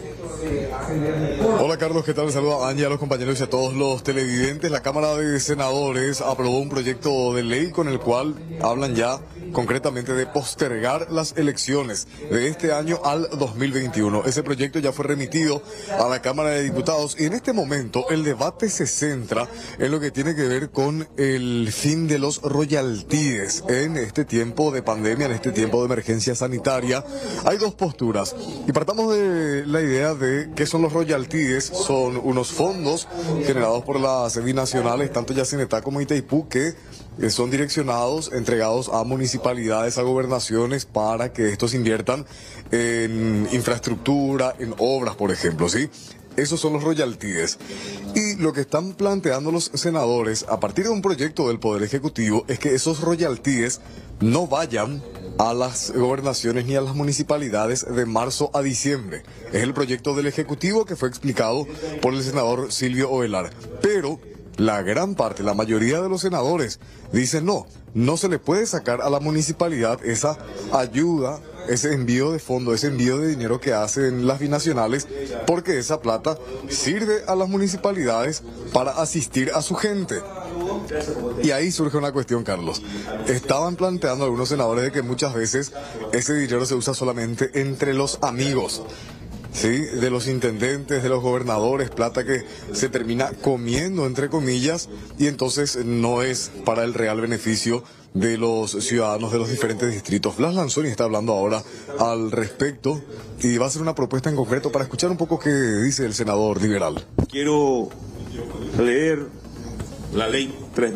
Hola, Carlos, ¿qué tal? Saludos a Angie, a los compañeros y a todos los televidentes. La Cámara de Senadores aprobó un proyecto de ley con el cual hablan ya concretamente de postergar las elecciones de este año al 2021. Ese proyecto ya fue remitido a la Cámara de Diputados y en este momento el debate se centra en lo que tiene que ver con el fin de los royalties en este tiempo de pandemia, en este tiempo de emergencia sanitaria. Hay dos posturas y partamos de la idea de qué son los royalties. Son unos fondos generados por las binacionales, tanto Yacinetá como Itaipú, que son direccionados, entregados a municipalidades, a gobernaciones, para que estos inviertan en infraestructura, en obras, por ejemplo, ¿sí? Esos son los royalties. Y lo que están planteando los senadores, a partir de un proyecto del Poder Ejecutivo, es que esos royalties no vayan a las gobernaciones ni a las municipalidades de marzo a diciembre. Es el proyecto del Ejecutivo que fue explicado por el senador Silvio Ovelar. Pero la gran parte, la mayoría de los senadores dicen no se le puede sacar a la municipalidad esa ayuda, ese envío de fondos, ese envío de dinero que hacen las binacionales, porque esa plata sirve a las municipalidades para asistir a su gente. Y ahí surge una cuestión, Carlos. Estaban planteando algunos senadores de que muchas veces ese dinero se usa solamente entre los amigos, ¿sí? De los intendentes, de los gobernadores, plata que se termina comiendo, entre comillas, y entonces no es para el real beneficio de los ciudadanos de los diferentes distritos. Blas Lanzoni está hablando ahora al respecto y va a hacer una propuesta en concreto para escuchar un poco qué dice el senador liberal. Quiero leer la ley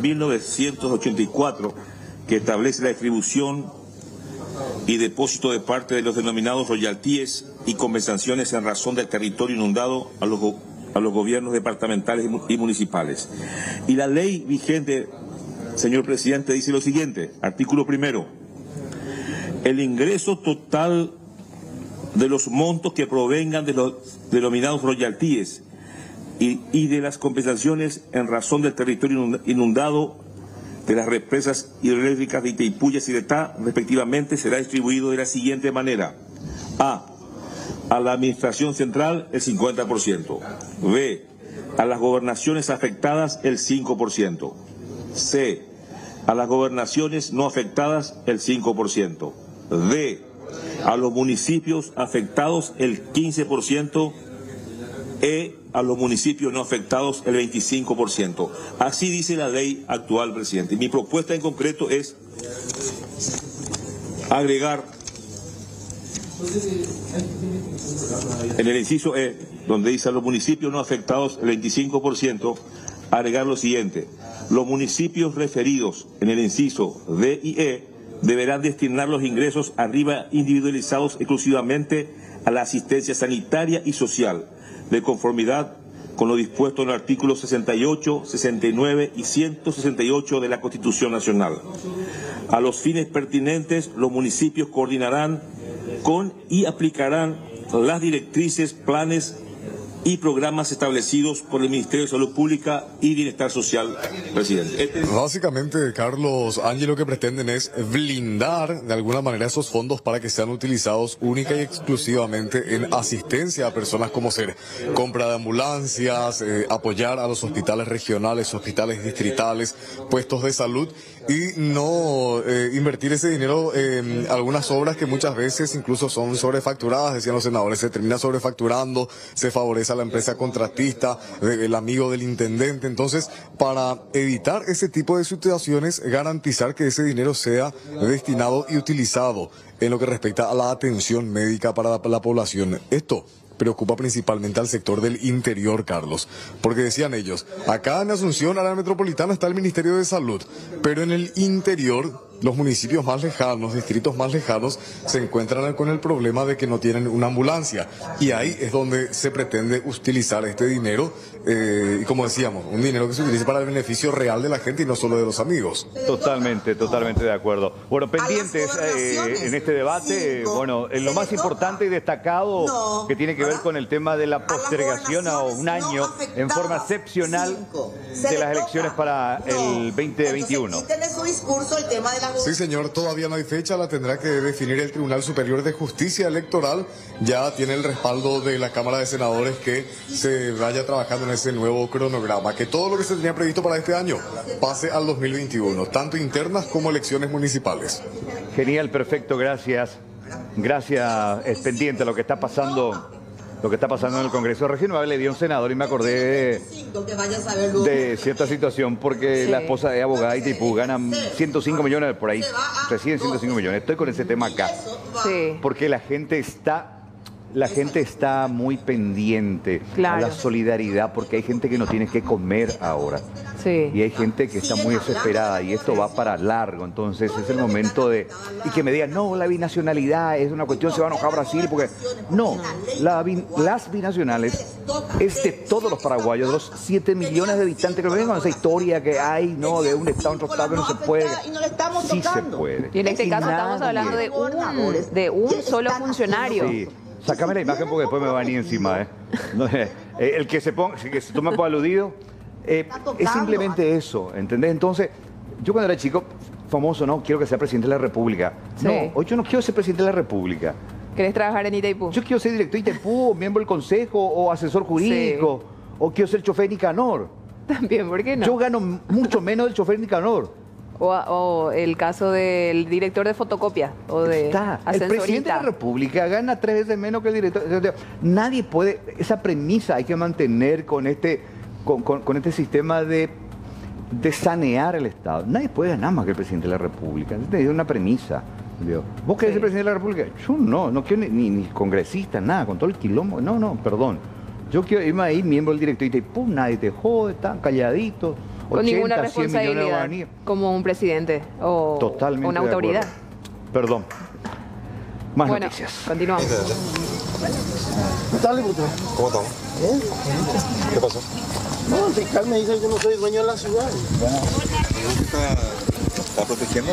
3.984 que establece la distribución y depósito de parte de los denominados royalties y compensaciones en razón del territorio inundado a los gobiernos departamentales y municipales. Y la ley vigente, señor presidente, dice lo siguiente, artículo 1. El ingreso total de los montos que provengan de los denominados royalties y de las compensaciones en razón del territorio inundado de las represas hidroeléctricas de Itaipú y Yacyretá, respectivamente, será distribuido de la siguiente manera. A la Administración Central el 50%. B. A las gobernaciones afectadas el 5%. C. A las gobernaciones no afectadas el 5%. D. A los municipios afectados el 15%. E. A los municipios no afectados el 25%. Así dice la ley actual, presidente. Mi propuesta en concreto es agregar en el inciso E, donde dice a los municipios no afectados el 25%, agregar lo siguiente. Los municipios referidos en el inciso D y E deberán destinar los ingresos arriba individualizados exclusivamente a la asistencia sanitaria y social, de conformidad con lo dispuesto en el artículo 68, 69 y 168 de la Constitución Nacional. A los fines pertinentes, los municipios coordinarán con y aplicarán las directrices, planes y programas establecidos por el Ministerio de Salud Pública y Bienestar Social, presidente. Básicamente, Carlos, Ángel, lo que pretenden es blindar de alguna manera esos fondos para que sean utilizados única y exclusivamente en asistencia a personas, como ser compra de ambulancias, apoyar a los hospitales regionales, hospitales distritales, puestos de salud, y no invertir ese dinero en algunas obras que muchas veces incluso son sobrefacturadas, decían los senadores. Se termina sobrefacturando, se favorece a la empresa contratista, el amigo del intendente. Entonces, para evitar ese tipo de situaciones, garantizar que ese dinero sea destinado y utilizado en lo que respecta a la atención médica para la población. Esto preocupa principalmente al sector del interior, Carlos, porque decían ellos, acá en Asunción, área metropolitana, está el Ministerio de Salud, pero en el interior, los municipios más lejanos, distritos más lejanos, se encuentran con el problema de que no tienen una ambulancia, y ahí es donde se pretende utilizar este dinero, y como decíamos, un dinero que se utilice para el beneficio real de la gente y no solo de los amigos. Totalmente de acuerdo. Bueno, pendientes en este debate, bueno, lo más importante y destacado que tiene que ver con el tema de la postergación a un año en forma excepcional de las elecciones para el 2021. Sí, señor, todavía no hay fecha, la tendrá que definir el Tribunal Superior de Justicia Electoral. Ya tiene el respaldo de la Cámara de Senadores que se vaya trabajando en ese nuevo cronograma, que todo lo que se tenía previsto para este año pase al 2021, tanto internas como elecciones municipales. Genial, perfecto, gracias. Gracias, es pendiente lo que está pasando. Lo que está pasando en el Congreso Regional. Le di a un senador y me acordé de cierta situación, porque la esposa de abogada y Itaipú gana 105 millones por ahí, reciben 105 millones. Estoy con ese tema acá, porque la gente está muy pendiente a la solidaridad, porque hay gente que no tiene que comer ahora. Y hay gente que está muy desesperada y esto va para largo. Entonces es el momento de... Y que me digan, no, la binacionalidad es una cuestión, se va a enojar Brasil, porque... No, las binacionales es de todos los paraguayos, de los 7 millones de habitantes, que vengan con esa historia que hay, ¿no? De un Estado en otro Estado que no se puede. Sí se puede. Y en este caso estamos hablando de un solo funcionario. Sí. Sácame la imagen porque después me va a venir encima, ¿eh? No, el que se tome por aludido... es simplemente eso, ¿entendés? Entonces, yo cuando era chico, famoso, no, quiero que sea presidente de la República. No, hoy yo no quiero ser presidente de la República. ¿Querés trabajar en Itaipú? Yo quiero ser director de Itaipú, miembro del consejo, o asesor jurídico, o quiero ser chofer Nicanor. También, ¿por qué no? Yo gano mucho menos del chofer Nicanor. O el caso del director de fotocopia, o de ascensorista. El presidente de la República gana 3 veces menos que el director. Nadie puede, esa premisa hay que mantener con este sistema de sanear el Estado. Nadie puede ganar más que el presidente de la República. Es una premisa. ¿Vos querés ser presidente de la República? Yo no quiero ni congresista, nada, con todo el quilombo. No, perdón. Yo quiero irme ahí, miembro del directorio, y pum, nadie te jode, están calladitos. Con 80, ninguna responsabilidad como un presidente o una autoridad. Perdón. Más noticias. Continuamos. Dale, puto. ¿Cómo estamos? ¿Bien? ¿Qué pasó? No, el fiscal me dice que no soy dueño de la ciudad. Bueno, ¿está protegiendo?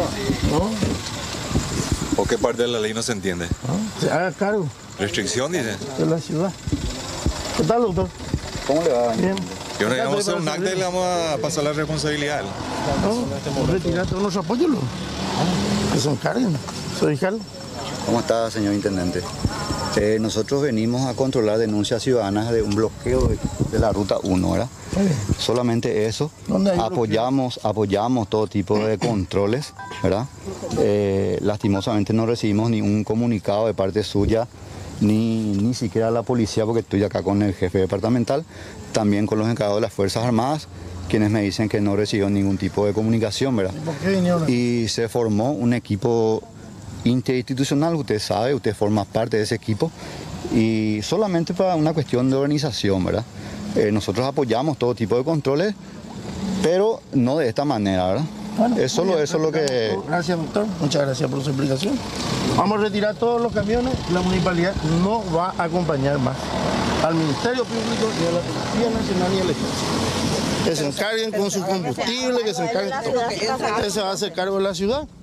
No. ¿O qué parte de la ley no se entiende? No, se haga cargo. ¿Restricción, dice? De la ciudad. ¿Qué tal, doctor? ¿Cómo le va? Bien. Que ahora vamos a hacer un acta y le vamos a pasar la responsabilidad. No, retirar todos los apoyos. Que se encarguen. Soy fiscal. ¿Cómo está, señor intendente? Nosotros venimos a controlar denuncias ciudadanas de un bloqueo de la ruta 1, ¿verdad? Solamente eso. Apoyamos todo tipo de controles, ¿verdad? Lastimosamente no recibimos ni un comunicado de parte suya, ni siquiera la policía, porque estoy acá con el jefe departamental, también con los encargados de las Fuerzas Armadas, quienes me dicen que no recibieron ningún tipo de comunicación, ¿verdad? Y se formó un equipo interinstitucional, usted sabe, usted forma parte de ese equipo, y solamente para una cuestión de organización, ¿verdad? Nosotros apoyamos todo tipo de controles, pero no de esta manera, ¿verdad? Bueno, eso es lo que... Gracias, doctor. Muchas gracias por su explicación. Vamos a retirar todos los camiones. La municipalidad no va a acompañar más al Ministerio Público ni a la Policía Nacional ni al Ejército. Que se encarguen con su combustible, que se encarguen todo. Usted se va a hacer cargo de la ciudad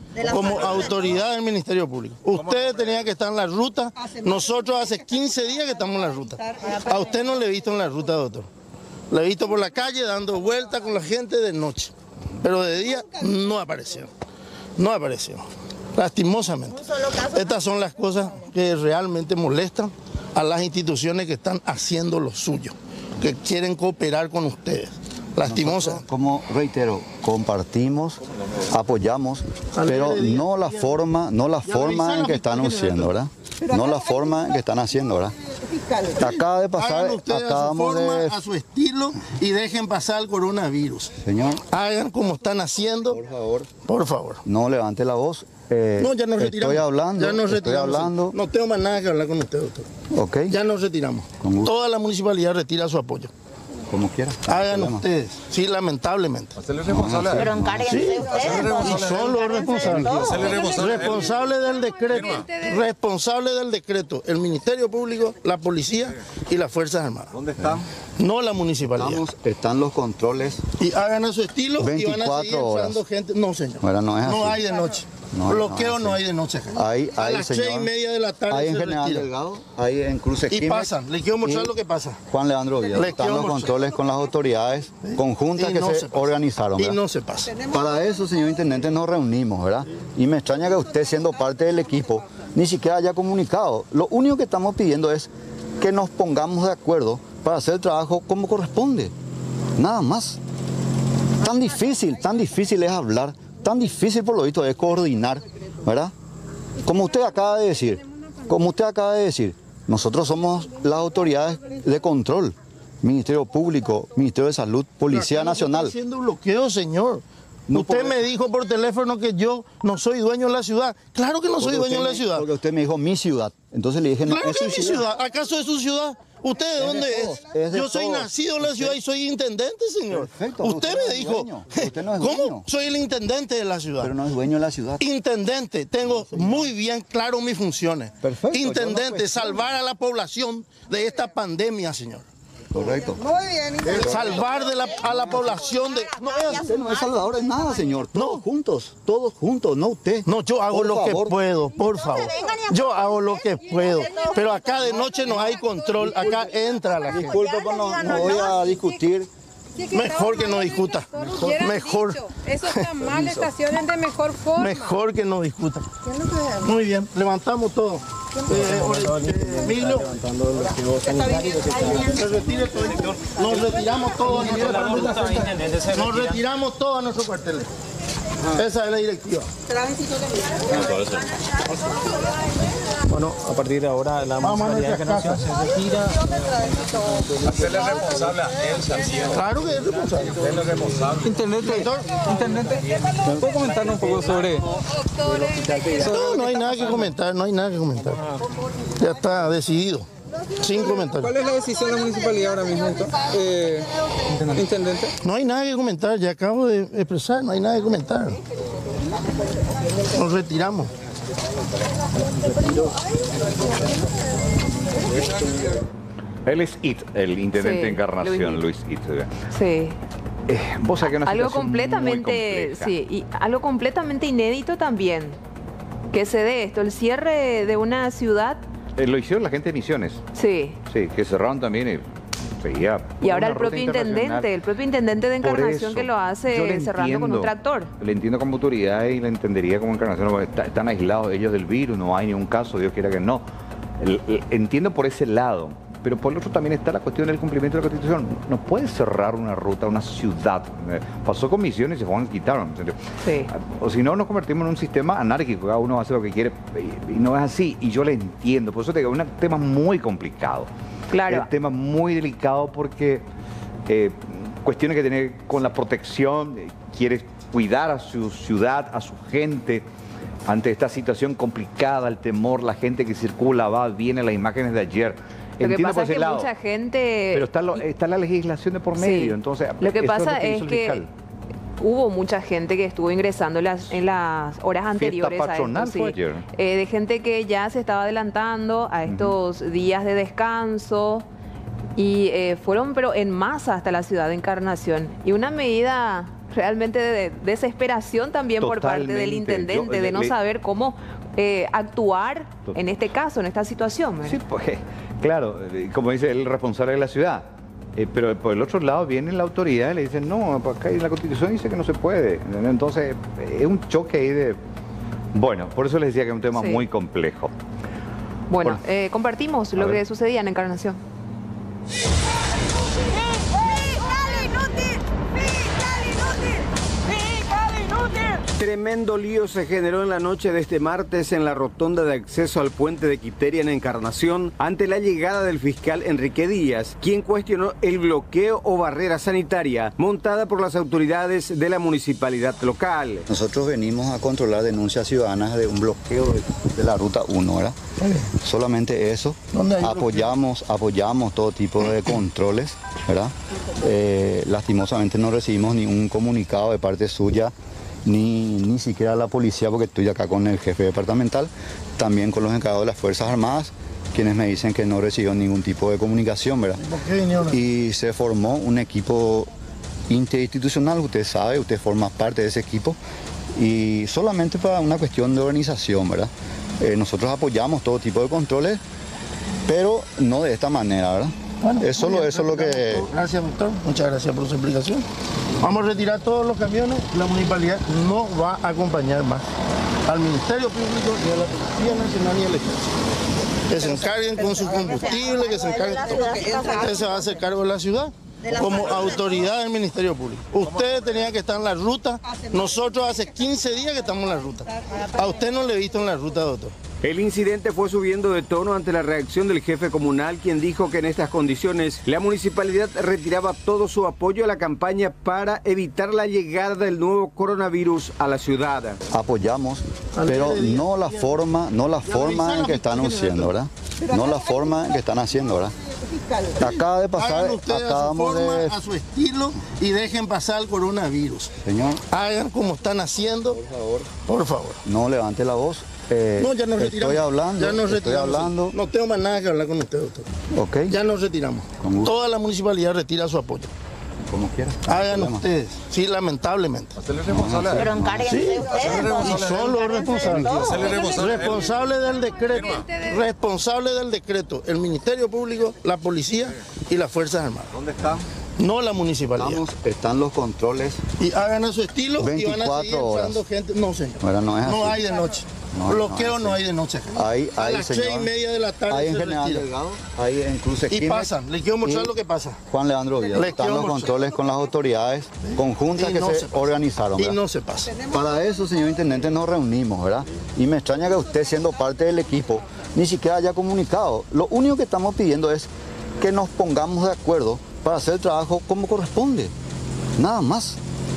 como autoridad del Ministerio Público. Ustedes tenían que estar en la ruta, nosotros hace 15 días que estamos en la ruta. A usted no le he visto en la ruta, doctor. Le he visto por la calle dando vueltas con la gente de noche, pero de día no apareció. No apareció, lastimosamente. Estas son las cosas que realmente molestan a las instituciones que están haciendo lo suyo, que quieren cooperar con ustedes. Lastimosamente. Como reitero, compartimos, apoyamos, pero no la forma en que están haciendo, ¿verdad? No la forma en que están haciendo, ¿verdad? Acaba de pasar, hagan ustedes acabamos a su forma, de... a su estilo y dejen pasar el coronavirus. Señor. Hagan como están haciendo. Por favor. Por favor. No levante la voz. No, ya nos retiramos. Estoy hablando. No tengo más nada que hablar con usted, doctor. Ok. Ya nos retiramos. Toda la municipalidad retira su apoyo. Como quiera. Hagan ustedes. Sí, lamentablemente. Hacerle responsable. Pero encárguense ustedes. Y son los responsables. Responsable del decreto. Responsable del decreto. El Ministerio Público, la Policía y las Fuerzas Armadas. ¿Dónde están? No la municipalidad. Están los controles. Y hagan a su estilo y van a seguir usando gente. No, señor. Bueno, no es así. No hay de noche. Bloqueo no hay de noche. Hay, a las 6:30 de la tarde hay en se General retira. Delgado, hay en Cruz Esquina. Y pasan. Les quiero mostrar lo que pasa. Juan Leandro Oviedo. Están los controles con las autoridades conjuntas que se organizaron. Y no se pasa. Para eso, señor Intendente, nos reunimos, ¿verdad? Y me extraña que usted, siendo parte del equipo, ni siquiera haya comunicado. Lo único que estamos pidiendo es que nos pongamos de acuerdo para hacer el trabajo como corresponde. Nada más. Tan difícil es hablar, tan difícil por lo visto es coordinar, ¿verdad? Como usted acaba de decir, nosotros somos las autoridades de control, Ministerio Público, Ministerio de Salud, Policía Nacional. Está haciendo bloqueo, señor. Usted me dijo por teléfono que yo no soy dueño de la ciudad. Claro que no soy dueño de la ciudad. Porque usted me dijo mi ciudad. Entonces le dije, no, claro que es mi ciudad. ¿Acaso es su ciudad? ¿Usted de dónde es? Yo soy nacido en la ciudad y soy intendente, señor. Perfecto. Usted me dijo, ¿cómo? Soy el intendente de la ciudad. Pero no es dueño de la ciudad. Intendente, tengo muy bien claro mis funciones. Perfecto. Intendente, salvar a la población de esta pandemia, señor. Correcto. Muy bien. Salvar a la población de... Usted no es salvador de nada, señor. Todos juntos, no usted. No, yo hago lo que puedo, por favor. Yo hago lo que puedo. Pero acá de noche no hay control, acá entra la gente. Disculpe, no voy a discutir. Mejor que no discuta. Mejor. Eso está mal, estacionen de mejor forma. Mejor que no discuta. Muy bien, levantamos todo. Emilio, nos retiramos todos a nuestro cuartel. Esa es la directiva. Bueno, a partir de ahora la municipalidad de Encarnación se retira. Hacerle responsable a él, Santiago. Claro que es responsable. Él es responsable. Intendente, ¿puedo comentarnos un poco sobre? No hay nada que comentar, Ya está decidido. Sin comentarios. ¿Cuál es la decisión de la municipalidad ahora mismo, intendente? No hay nada que comentar, ya acabo de expresar, no hay nada que comentar. Nos retiramos. Él es el intendente de Encarnación, Luis It. Sí. Vos sabés que una algo situación completamente, sí, y algo completamente inédito también, que se dé esto, el cierre de una ciudad. Lo hicieron la gente de Misiones. Sí. Sí, que cerraron también y seguía. Y ahora el propio intendente de Encarnación que lo hace cerrando con un tractor. Le entiendo como autoridad y le entendería como Encarnación. Están aislados ellos del virus, no hay ningún caso, Dios quiera que no. Entiendo por ese lado. Pero por el otro también está la cuestión del cumplimiento de la Constitución. No puede cerrar una ruta, una ciudad. Pasó con Misiones y se fueron, quitaron. Sí. O si no, nos convertimos en un sistema anárquico. Cada uno hace lo que quiere y no es así. Y yo le entiendo. Por eso te digo, es un tema muy complicado. Claro. Es un tema muy delicado porque cuestiones que tiene con la protección, quiere cuidar a su ciudad, a su gente. Ante esta situación complicada, el temor, la gente que circula, va, viene, las imágenes de ayer. Lo que pasa es que mucha gente... Pero está la legislación de por medio, sí. Entonces... Lo que pasa es que hubo mucha gente que estuvo ingresando en las horas anteriores a esto, sí. De gente que ya se estaba adelantando a estos días de descanso y fueron pero en masa hasta la ciudad de Encarnación. Y una medida realmente de desesperación también por parte del intendente, de no saber cómo actuar en este caso, en esta situación, ¿verdad? Sí, pues, claro, como dice el responsable de la ciudad. Pero por el otro lado viene la autoridad y le dicen, no, acá en la Constitución dice que no se puede. Entonces, es un choque ahí de... Bueno, por eso les decía que es un tema muy complejo. Bueno, compartimos lo que sucedía en Encarnación. Tremendo lío se generó en la noche de este martes en la rotonda de acceso al puente de Quiteria en Encarnación ante la llegada del fiscal Enrique Díaz, quien cuestionó el bloqueo o barrera sanitaria montada por las autoridades de la municipalidad local. Nosotros venimos a controlar denuncias ciudadanas de un bloqueo de la ruta 1, ¿verdad? Solamente eso. Apoyamos todo tipo de controles, ¿verdad? Lastimosamente no recibimos ningún comunicado de parte suya, ni siquiera la policía, porque estoy acá con el jefe departamental, también con los encargados de las Fuerzas Armadas, quienes me dicen que no recibió ningún tipo de comunicación, ¿verdad? Y se formó un equipo interinstitucional, usted sabe, usted forma parte de ese equipo, y solamente para una cuestión de organización, ¿verdad? Nosotros apoyamos todo tipo de controles, pero no de esta manera, ¿verdad? Bueno, eso es lo que... Gracias, doctor. Muchas gracias por su explicación. Vamos a retirar todos los camiones. La municipalidad no va a acompañar más al Ministerio Público ni a la Policía Nacional ni al Ejército. Que se encarguen con su combustible, que se encarguen de todo. Usted se va a hacer cargo de la ciudad como autoridad del Ministerio Público. Ustedes tenían que estar en la ruta. Nosotros hace 15 días que estamos en la ruta. A usted no le he visto en la ruta, doctor. El incidente fue subiendo de tono ante la reacción del jefe comunal, quien dijo que en estas condiciones la municipalidad retiraba todo su apoyo a la campaña para evitar la llegada del nuevo coronavirus a la ciudad. Apoyamos, pero no la forma en que están haciendo, ¿verdad? No la forma en que están haciendo, ¿verdad? Acaba de pasar, hagan ustedes a su estilo y dejen pasar el coronavirus. Señor. Hagan como están haciendo. Por favor. No levante la voz. No, ya nos retiramos. Estoy hablando. No tengo más nada que hablar con usted, doctor. Ok. Ya nos retiramos. Toda la municipalidad retira su apoyo. Como quiera. Hagan ustedes. Sí, lamentablemente. Pero encárguense ustedes. Y son los responsables. Responsable del decreto. Responsable del decreto. El Ministerio Público, la Policía y las Fuerzas Armadas. ¿Dónde están? No la municipalidad. Están los controles. Y hagan a su estilo 24 y van a seguir usando gente. No, señor. Bueno, no hay de noche. Bloqueo no hay de noche. A las 6:30 de la tarde hay en General Delgado, hay en Cruz Esquina. Y pasan, les quiero mostrar lo que pasa. Juan Leandro Villa, están los controles con las autoridades conjuntas que se organizaron, ¿verdad? Y no se pasa. Para eso, señor intendente, nos reunimos, ¿verdad? Y me extraña que usted, siendo parte del equipo, ni siquiera haya comunicado. Lo único que estamos pidiendo es que nos pongamos de acuerdo para hacer el trabajo como corresponde. Nada más.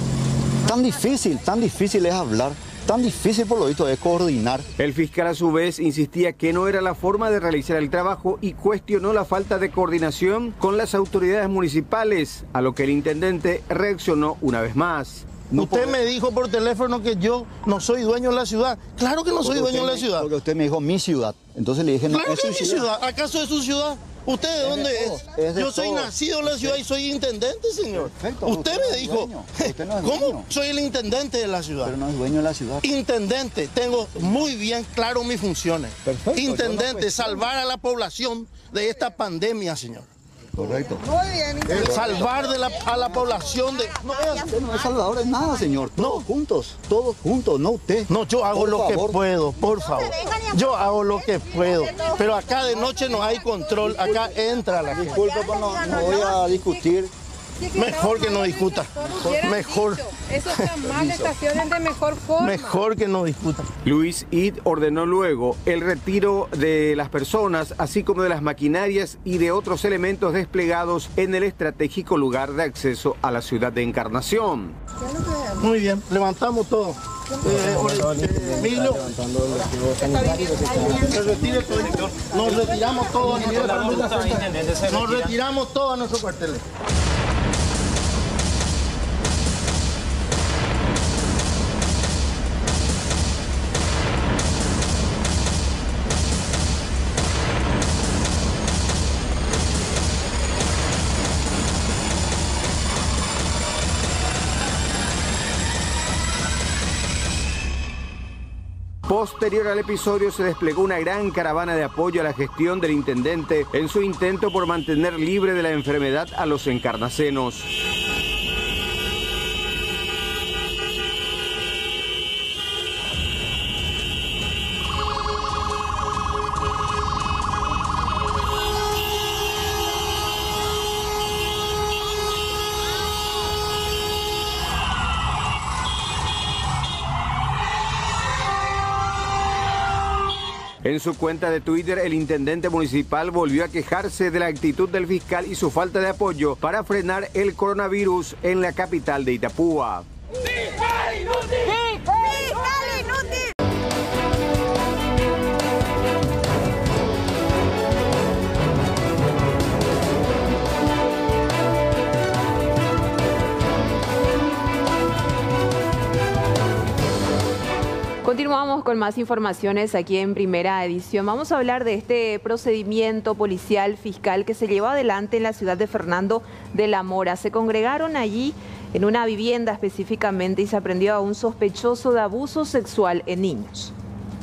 Tan difícil es hablar. Tan difícil por lo visto es coordinar. El fiscal a su vez insistía que no era la forma de realizar el trabajo y cuestionó la falta de coordinación con las autoridades municipales, a lo que el intendente reaccionó una vez más. Usted me dijo por teléfono que yo no soy dueño de la ciudad. Claro que no soy dueño de la ciudad. Porque usted me dijo mi ciudad. Entonces le dije, no, claro que es mi ciudad. ¿Acaso es su ciudad? ¿Usted de dónde es? Yo soy nacido en la ciudad y soy intendente, señor. Perfecto, usted me dijo, ¿cómo? Soy el intendente de la ciudad. Pero no es dueño de la ciudad. Intendente, tengo muy bien claro mis funciones. Perfecto. Intendente, salvar a la población de esta pandemia, señor. Correcto. Muy bien. Salvar a la población de... No es salvador de nada, señor. Todos juntos, no usted. No, yo hago lo que puedo, por favor. Yo hago lo que puedo. Pero acá de noche no hay control, acá entra la gente. Disculpe, no voy a discutir. Mejor que no discuta. Mejor. Eso está mal, estaciones de mejor forma. Mejor que no discutan. Luis Id ordenó luego el retiro de las personas, así como de las maquinarias y de otros elementos desplegados en el estratégico lugar de acceso a la ciudad de Encarnación. Muy bien, levantamos todo. Emilio, nos retiramos todo a nuestro cuartel. Posterior al episodio se desplegó una gran caravana de apoyo a la gestión del intendente en su intento por mantener libre de la enfermedad a los encarnacenos. En su cuenta de Twitter, el intendente municipal volvió a quejarse de la actitud del fiscal y su falta de apoyo para frenar el coronavirus en la capital de Itapúa. ¡Fiscal inútil! ¡Fiscal inútil! Continuamos con más informaciones aquí en Primera Edición. Vamos a hablar de este procedimiento policial fiscal que se llevó adelante en la ciudad de Fernando de la Mora. Se congregaron allí en una vivienda específicamente y se aprehendió a un sospechoso de abuso sexual en niños.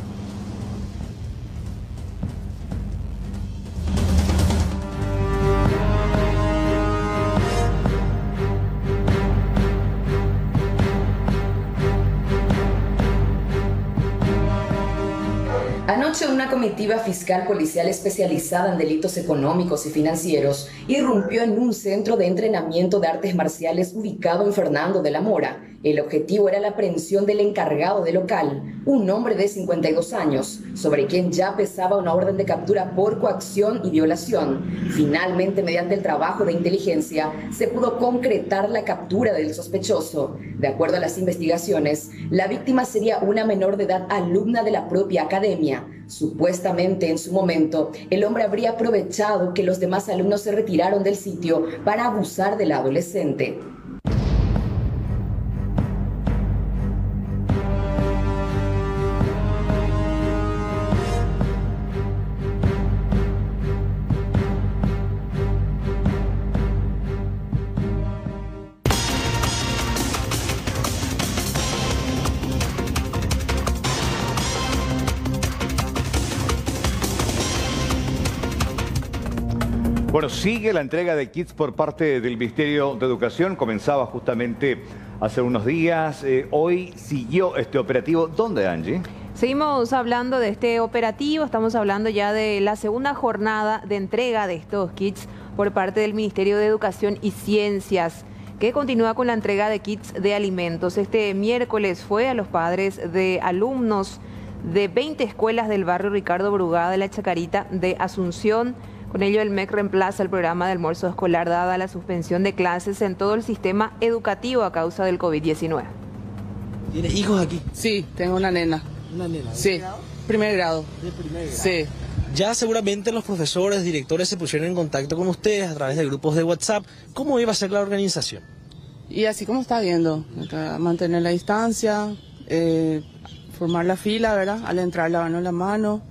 Anoche una comitiva fiscal policial especializada en delitos económicos y financieros irrumpió en un centro de entrenamiento de artes marciales ubicado en Fernando de la Mora. El objetivo era la aprehensión del encargado del local, un hombre de 52 años, sobre quien ya pesaba una orden de captura por coacción y violación. Finalmente, mediante el trabajo de inteligencia, se pudo concretar la captura del sospechoso. De acuerdo a las investigaciones, la víctima sería una menor de edad alumna de la propia academia. Supuestamente, en su momento, el hombre habría aprovechado que los demás alumnos se retiraron del sitio para abusar del adolescente. Bueno, sigue la entrega de kits por parte del Ministerio de Educación. Comenzaba justamente hace unos días. Hoy siguió este operativo. ¿Dónde, Angie? Seguimos hablando de este operativo. Estamos hablando ya de la segunda jornada de entrega de estos kits por parte del Ministerio de Educación y Ciencias, que continúa con la entrega de kits de alimentos. Este miércoles fue a los padres de alumnos de 20 escuelas del barrio Ricardo Brugada de la Chacarita de Asunción. Con ello, el MEC reemplaza el programa de almuerzo escolar dada la suspensión de clases en todo el sistema educativo a causa del COVID-19. ¿Tiene hijos aquí? Sí, tengo una nena. ¿Una nena? Sí, primer grado. ¿De primer grado? Sí. Ya seguramente los profesores, directores se pusieron en contacto con ustedes a través de grupos de WhatsApp. ¿Cómo iba a ser la organización? Y así como está viendo, mantener la distancia, formar la fila, ¿verdad? Al entrar lavarnos la mano.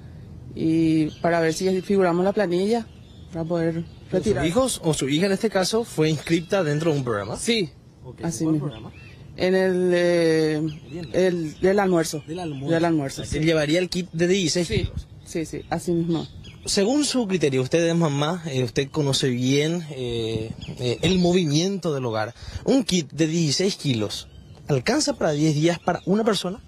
Y para ver si figuramos la planilla para poder retirar. ¿Sus hijos o su hija en este caso fue inscripta dentro de un programa? Sí, okay. Así mismo. Programa? En el del almuerzo. Del almuerzo. Sí. Llevaría el kit de 16 kilos. Sí, así mismo. Según su criterio, usted es mamá, usted conoce bien el movimiento del hogar. ¿Un kit de 16 kilos alcanza para 10 días para una persona?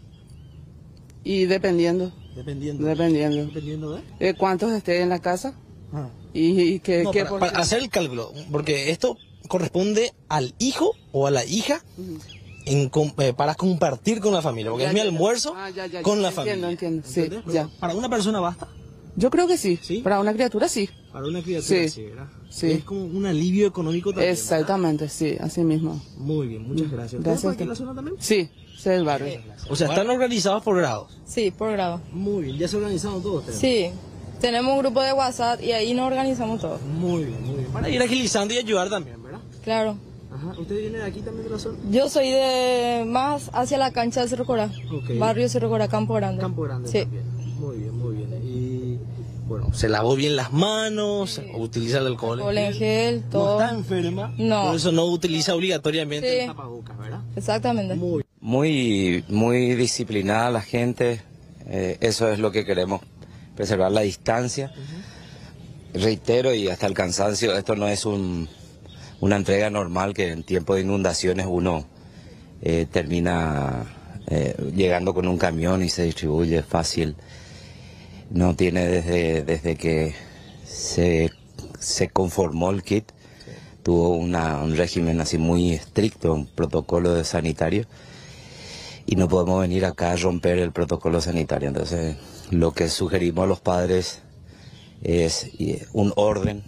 Y dependiendo. Dependiendo de cuántos estén en la casa. Y que para hacer el cálculo, porque esto corresponde al hijo o a la hija para compartir con la familia, porque es mi almuerzo con la familia. Entiendo. Sí, ya. ¿Para una persona basta? Yo creo que sí. Para una criatura sí. Para una criatura sí, ¿verdad? Sí. Es como un alivio económico también. Exactamente, ¿verdad? Sí, así mismo. Muy bien, muchas gracias. ¿Ustedes por aquí en la zona también? Sí, soy del barrio. O sea, ¿están organizados por grados? Sí, por grado. Muy bien, ¿ya se organizaron todos ustedes? Sí, tenemos un grupo de WhatsApp y ahí nos organizamos todos. Muy bien, muy bien. Para ir agilizando y ayudar también, ¿verdad? Claro. Ajá. ¿Usted viene de aquí también de la zona? Yo soy de más hacia la cancha de Cerro Corá. Okay. Barrio Cerro Corá, Campo Grande. Campo Grande sí. También. Muy bien, muy bien. Y bueno, se lavó bien las manos, utiliza el alcohol. Alcohol en gel, todo. ¿No está enferma? No. Por eso no utiliza obligatoriamente el tapabocas, ¿verdad? Exactamente. Muy disciplinada la gente, Eso es lo que queremos, preservar la distancia. Reitero y hasta el cansancio, esto no es una entrega normal que en tiempo de inundaciones uno termina llegando con un camión y se distribuye fácil. No tiene desde que se conformó el kit, tuvo un régimen así muy estricto, un protocolo de sanitario, y no podemos venir acá a romper el protocolo sanitario. Entonces lo que sugerimos a los padres es un orden,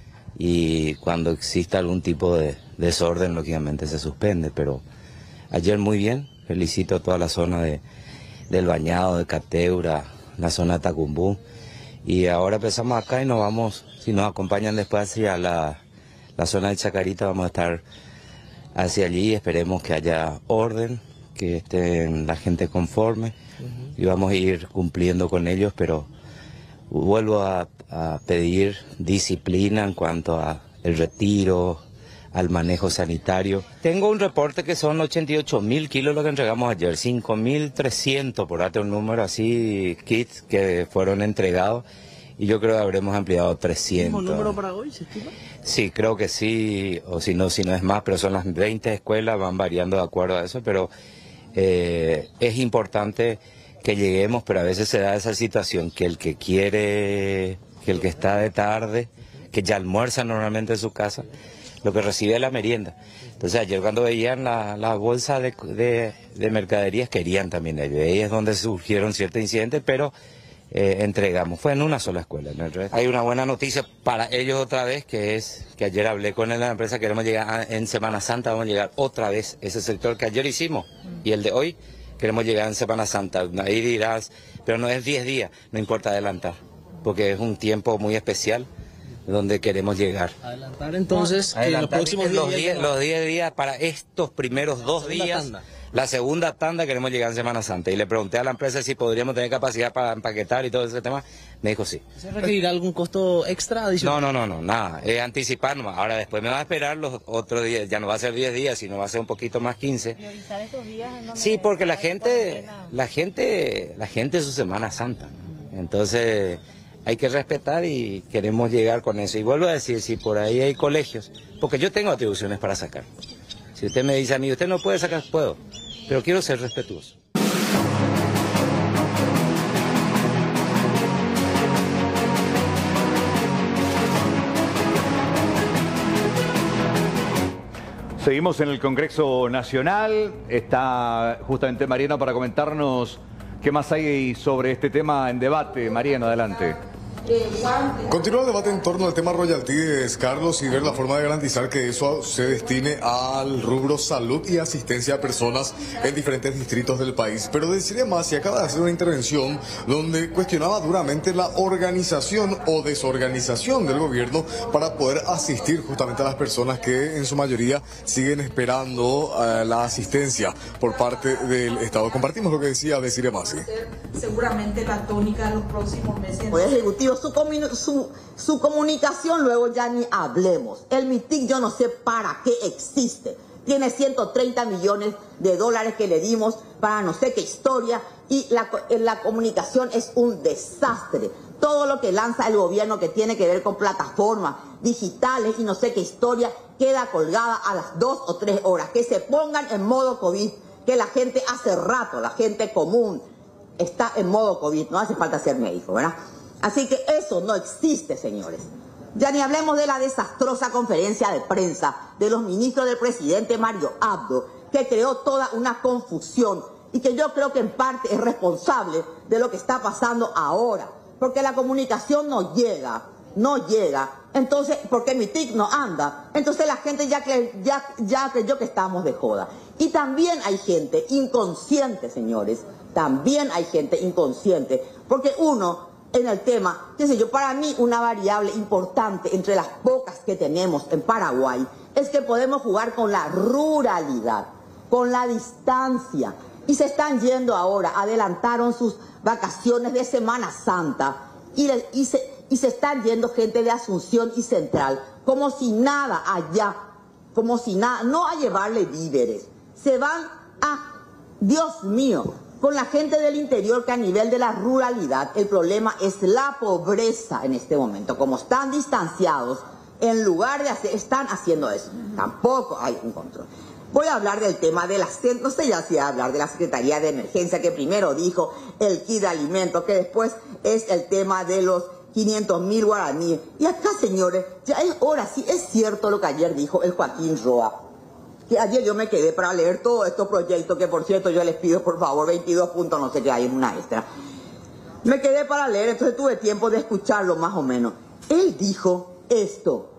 y cuando exista algún tipo de desorden lógicamente se suspende. Pero ayer muy bien, felicito a toda la zona del Bañado, de Cateura, la zona de Tacumbú, y ahora empezamos acá y nos vamos, si nos acompañan después hacia la zona de Chacarita, vamos a estar hacia allí. Esperemos que haya orden, que estén la gente conforme, y vamos a ir cumpliendo con ellos, pero vuelvo a pedir disciplina en cuanto a el retiro, al manejo sanitario. Tengo un reporte que son 88.000 kilos lo que entregamos ayer, 5.300, por darte un número así, kits que fueron entregados, y yo creo que habremos ampliado 300. ¿Mismo número para hoy, se estima? Sí, creo que sí, o si no es más, pero son las 20 escuelas, van variando de acuerdo a eso, pero es importante que lleguemos, pero a veces se da esa situación que el que quiere, que el que está de tarde, que ya almuerza normalmente en su casa, lo que recibe es la merienda. Entonces ayer cuando veían la bolsa de mercaderías, querían también ellos. Ahí es donde surgieron ciertos incidentes, pero entregamos. Fue en una sola escuela. Hay una buena noticia para ellos otra vez, que es que ayer hablé con la empresa, queremos llegar en Semana Santa, vamos a llegar otra vez ese sector que ayer hicimos, y el de hoy queremos llegar en Semana Santa. Ahí dirás, pero no es 10 días, no importa adelantar, porque es un tiempo muy especial donde queremos llegar. Adelantar entonces, que los próximos los 10 días para estos primeros 2 días. Tanda. La segunda tanda queremos llegar en Semana Santa. Y le pregunté a la empresa si podríamos tener capacidad para empaquetar y todo ese tema. Me dijo sí. ¿Se requerirá algún costo extra adicional? No, nada. Es anticipar nomás. Ahora después me va a esperar los otros días. Ya no va a ser 10 días, sino va a ser un poquito más 15. ¿Priorizar estos días? Sí, porque la gente es su Semana Santa. Entonces hay que respetar y queremos llegar con eso. Y vuelvo a decir, si por ahí hay colegios, porque yo tengo atribuciones para sacar. Si usted me dice a mí, usted no puede sacar, puedo, pero quiero ser respetuoso. Seguimos en el Congreso Nacional. Está justamente Mariano para comentarnos qué más hay sobre este tema en debate. Mariano, adelante. Continúa el debate en torno al tema royalties, Carlos, y ver la forma de garantizar que eso se destine al rubro salud y asistencia a personas en diferentes distritos del país. Pero decirle más, y acaba de hacer una intervención donde cuestionaba duramente la organización o desorganización del gobierno para poder asistir justamente a las personas que en su mayoría siguen esperando la asistencia por parte del Estado. Compartimos lo que decía Desiree Masi. Seguramente la tónica de los próximos meses. El Ejecutivo, su comunicación, luego ya ni hablemos. El MITIC yo no sé para qué existe. Tiene 130 millones de dólares que le dimos para no sé qué historia, y la comunicación es un desastre. Todo lo que lanza el gobierno que tiene que ver con plataformas digitales y no sé qué historia queda colgada a las 2 o 3 horas. Que se pongan en modo COVID, que la gente hace rato, la gente común está en modo COVID, no hace falta ser médico, ¿verdad? Así que eso no existe, señores. Ya ni hablemos de la desastrosa conferencia de prensa de los ministros del presidente Mario Abdo, que creó toda una confusión y que yo creo que en parte es responsable de lo que está pasando ahora, porque la comunicación no llega. Entonces, porque mi TIC no anda, entonces la gente ya creyó que estamos de joda. Y también hay gente inconsciente, señores, también hay gente inconsciente, porque uno, en el tema, qué sé yo, para mí una variable importante entre las pocas que tenemos en Paraguay es que podemos jugar con la ruralidad, con la distancia. Y se están yendo ahora, adelantaron sus vacaciones de Semana Santa y se están yendo gente de Asunción y Central, como si nada allá, como si nada, no a llevarle víveres. Se van a, Dios mío, con la gente del interior, que a nivel de la ruralidad el problema es la pobreza en este momento. Como están distanciados, en lugar de hacer, están haciendo eso. Tampoco hay un control. Voy a hablar del tema de las, no sé ya si voy a hablar de la Secretaría de Emergencia, que primero dijo el kit de alimentos, que después es el tema de los 500.000 guaraníes. Y acá, señores, ya es hora, sí es cierto lo que ayer dijo el Joaquín Roa, que ayer yo me quedé para leer todos estos proyectos, que por cierto yo les pido por favor 22 puntos, no sé qué hay en una extra. Me quedé para leer, entonces tuve tiempo de escucharlo más o menos. Él dijo esto,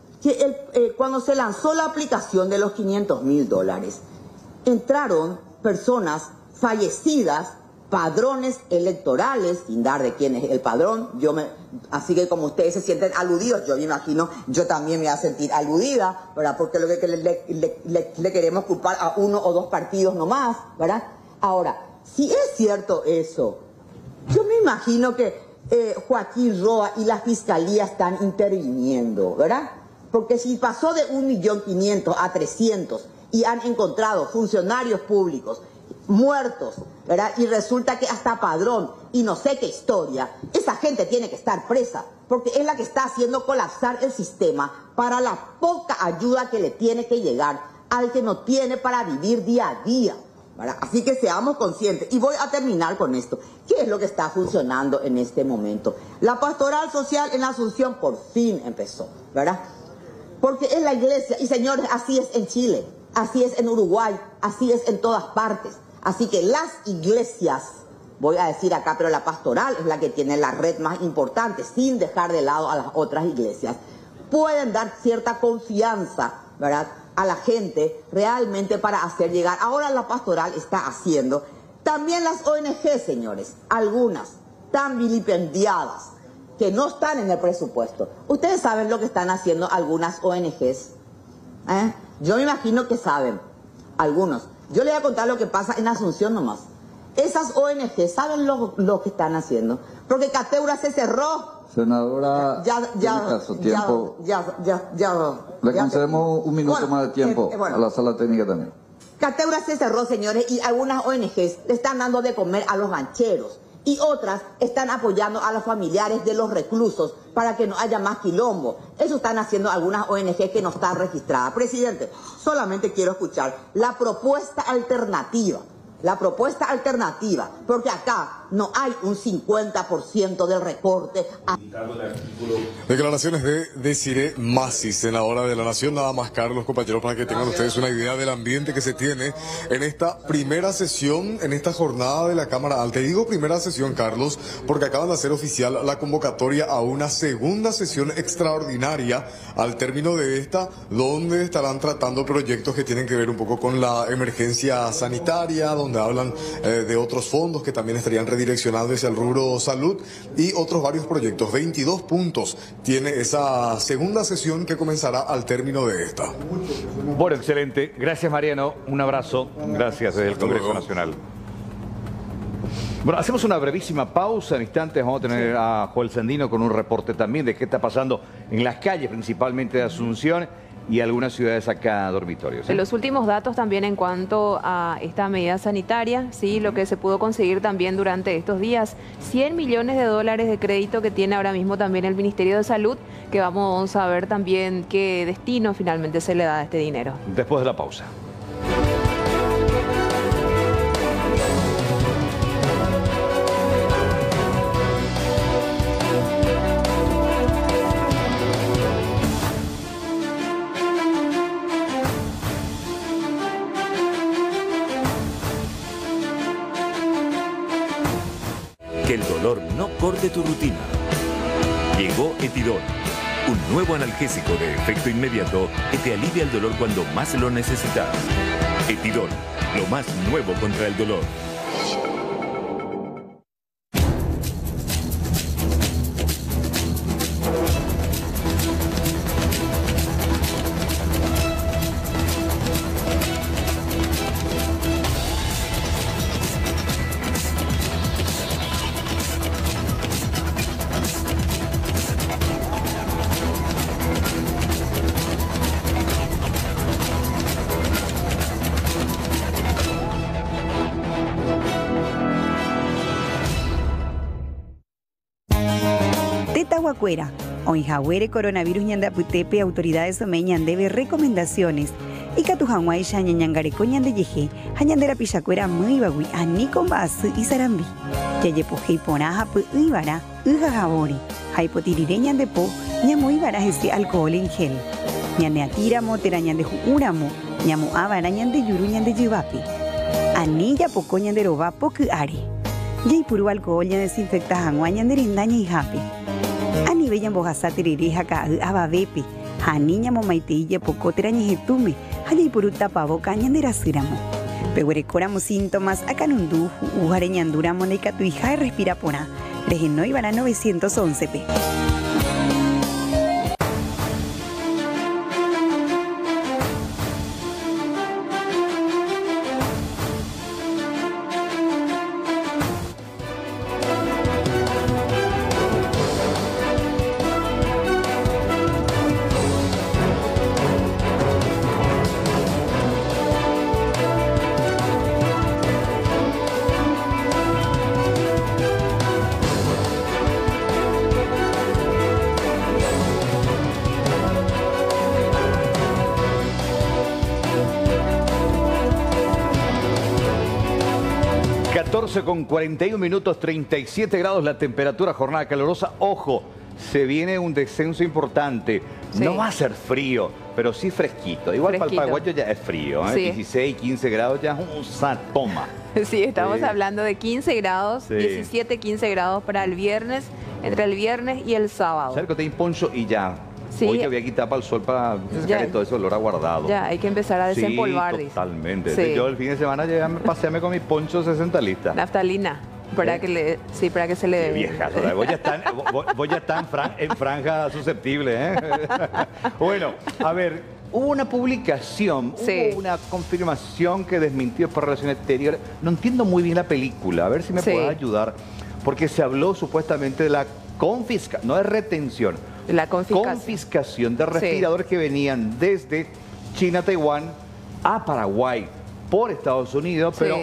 que cuando se lanzó la aplicación de los $500.000, entraron personas fallecidas, padrones electorales, sin dar de quién es el padrón. Así que como ustedes se sienten aludidos, yo me imagino, yo también me voy a sentir aludida, ¿verdad? Porque lo que le queremos culpar a uno o dos partidos nomás, ¿verdad? Ahora, si es cierto eso, yo me imagino que Joaquín Roa y la Fiscalía están interviniendo, ¿verdad? Porque si pasó de 1.500.000 a 300 y han encontrado funcionarios públicos muertos, ¿verdad? Y resulta que hasta padrón y no sé qué historia, esa gente tiene que estar presa, porque es la que está haciendo colapsar el sistema para la poca ayuda que le tiene que llegar al que no tiene para vivir día a día, ¿verdad? Así que seamos conscientes. Y voy a terminar con esto. ¿Qué es lo que está funcionando en este momento? La pastoral social en Asunción por fin empezó, ¿verdad? Porque es la iglesia, y señores, así es en Chile, así es en Uruguay, así es en todas partes. Así que las iglesias, voy a decir acá, pero la pastoral es la que tiene la red más importante, sin dejar de lado a las otras iglesias, pueden dar cierta confianza, ¿verdad?, a la gente realmente para hacer llegar. Ahora la pastoral está haciendo, también las ONG, señores, algunas tan vilipendiadas, que no están en el presupuesto. Ustedes saben lo que están haciendo algunas ONGs, ¿eh? Yo me imagino que saben, algunos. Yo les voy a contar lo que pasa en Asunción nomás. Esas ONG saben lo que están haciendo, porque Cateura se cerró. Senadora, le concedemos un minuto más de tiempo a la sala técnica también. Cateura se cerró, señores, y algunas ONGs le están dando de comer a los gancheros. Y otras están apoyando a los familiares de los reclusos para que no haya más quilombo. Eso están haciendo algunas ONG que no están registradas. Presidente, solamente quiero escuchar la propuesta alternativa. La propuesta alternativa, porque acá no hay un 50% del recorte. Declaraciones de Desiree Masi, senadora de la Nación. Nada más, Carlos, compañeros, para que tengan ustedes una idea del ambiente que se tiene en esta primera sesión, en esta jornada de la Cámara Alta. Y digo primera sesión, Carlos, porque acaban de hacer oficial la convocatoria a una segunda sesión extraordinaria al término de esta, donde estarán tratando proyectos que tienen que ver un poco con la emergencia sanitaria, donde hablan de otros fondos que también estarían redireccionados hacia el rubro salud y otros varios proyectos. 22 puntos tiene esa segunda sesión que comenzará al término de esta. Bueno, excelente. Gracias, Mariano. Un abrazo. Gracias desde el Congreso Nacional. Bueno, hacemos una brevísima pausa. En instantes vamos a tener a Joel Sandino con un reporte también de qué está pasando en las calles, principalmente de Asunción y algunas ciudades acá dormitorios. Los últimos datos también en cuanto a esta medida sanitaria, sí, lo que se pudo conseguir también durante estos días, 100 millones de dólares de crédito que tiene ahora mismo también el Ministerio de Salud, que vamos a ver también qué destino finalmente se le da a este dinero. Después de la pausa. Que el dolor no corte tu rutina. Llegó Etidol, un nuevo analgésico de efecto inmediato que te alivia el dolor cuando más lo necesitas. Etidol, lo más nuevo contra el dolor. Pichacuera. Oinjahuere coronavirus ñandaputepe autoridades omeñan debe recomendaciones. Y Catujanguay Ñangareco Ñandeyeje, Hañandera Pichacuera Muibagui, Anicon Basu y Sarambi. Yayepojei Ponaja Puibara, Ujajabori, Haipotirire Ñandepo, Ñamuibara ese alcohol en gel. Ñaneatira Motera Ñandejuramo, Ñamu Abara Ñandeyuru Ñandeyubapi. Anilla Poco Ñanderoba Poku Ari. Yaipuru alcohol Ñandesinfecta Janguay Ñanderindaña y Japi. Anibe Ñambojasatiri Jaka Ababepi. Haniña momaitilla pocotera ñejetume, hayaypuru tapaboca ñanderasíramo. Pehuerecoramo síntomas acanundú, ujareñanduramo neicatuija y respirapora. Regenó Ibara 911p. Con 41 minutos, 37 grados la temperatura, jornada calurosa. Ojo, se viene un descenso importante. Sí. No va a ser frío, pero sí fresquito. Igual para el paraguayo ya es frío, ¿eh? Sí. 16, 15 grados ya es un satoma. Sí, estamos hablando de 15 grados, sí. 17, 15 grados para el viernes, entre el viernes y el sábado. Acércate un poncho y ya. Sí. Hoy te voy a quitar para el sol para sacar todo ese olor aguardado. Ya, hay que empezar a desempolvar. Sí, totalmente. Sí. Yo el fin de semana llegué a pasearme con mi poncho 60 listas. Naftalina. Para que le, sí, para que se le... Qué vieja, voy a estar en franja susceptible, ¿eh? Bueno, a ver, hubo una publicación, hubo una confirmación que desmintió por Relaciones Exteriores. No entiendo muy bien la película, a ver si me puedes ayudar. Porque se habló supuestamente de la confiscación, no de retención, la confiscación de respiradores que venían desde China, Taiwán a Paraguay por Estados Unidos, pero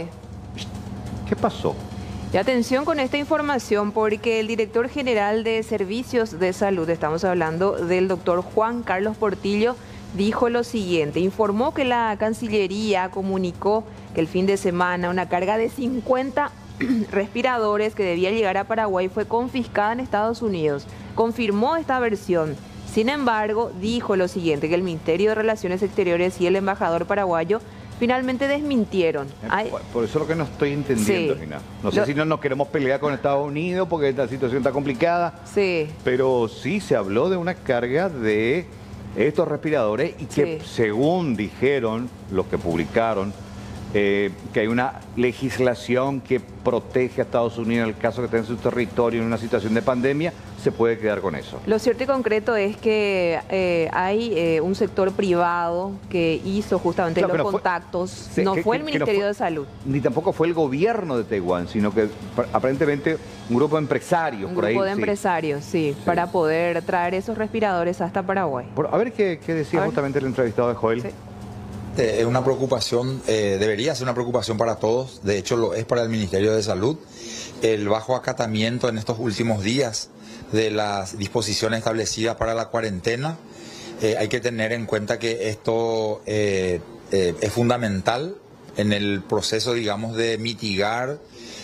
¿qué pasó? Y atención con esta información porque el director general de Servicios de Salud, estamos hablando del doctor Juan Carlos Portillo, dijo lo siguiente, informó que la Cancillería comunicó que el fin de semana una carga de 50 respiradores que debía llegar a Paraguay fue confiscada en Estados Unidos. Confirmó esta versión. Sin embargo, dijo lo siguiente, que el Ministerio de Relaciones Exteriores y el embajador paraguayo finalmente desmintieron. Por eso es lo que no estoy entendiendo, Gina. No sé si no nos queremos pelear con Estados Unidos porque esta situación está complicada. Sí. Pero sí se habló de una carga de estos respiradores y que según dijeron los que publicaron, que hay una legislación que protege a Estados Unidos en el caso que esté en su territorio en una situación de pandemia, se puede quedar con eso. Lo cierto y concreto es que hay un sector privado que hizo justamente los contactos. No fue el Ministerio de Salud. Ni tampoco fue el gobierno de Taiwán, sino que aparentemente un grupo de empresarios. Un grupo de empresarios, sí, para poder traer esos respiradores hasta Paraguay. A ver qué decía justamente el entrevistado de Joel. Sí. Es una preocupación, debería ser una preocupación para todos, de hecho lo es para el Ministerio de Salud, el bajo acatamiento en estos últimos días de las disposiciones establecidas para la cuarentena. Hay que tener en cuenta que esto es fundamental en el proceso, digamos, de mitigar,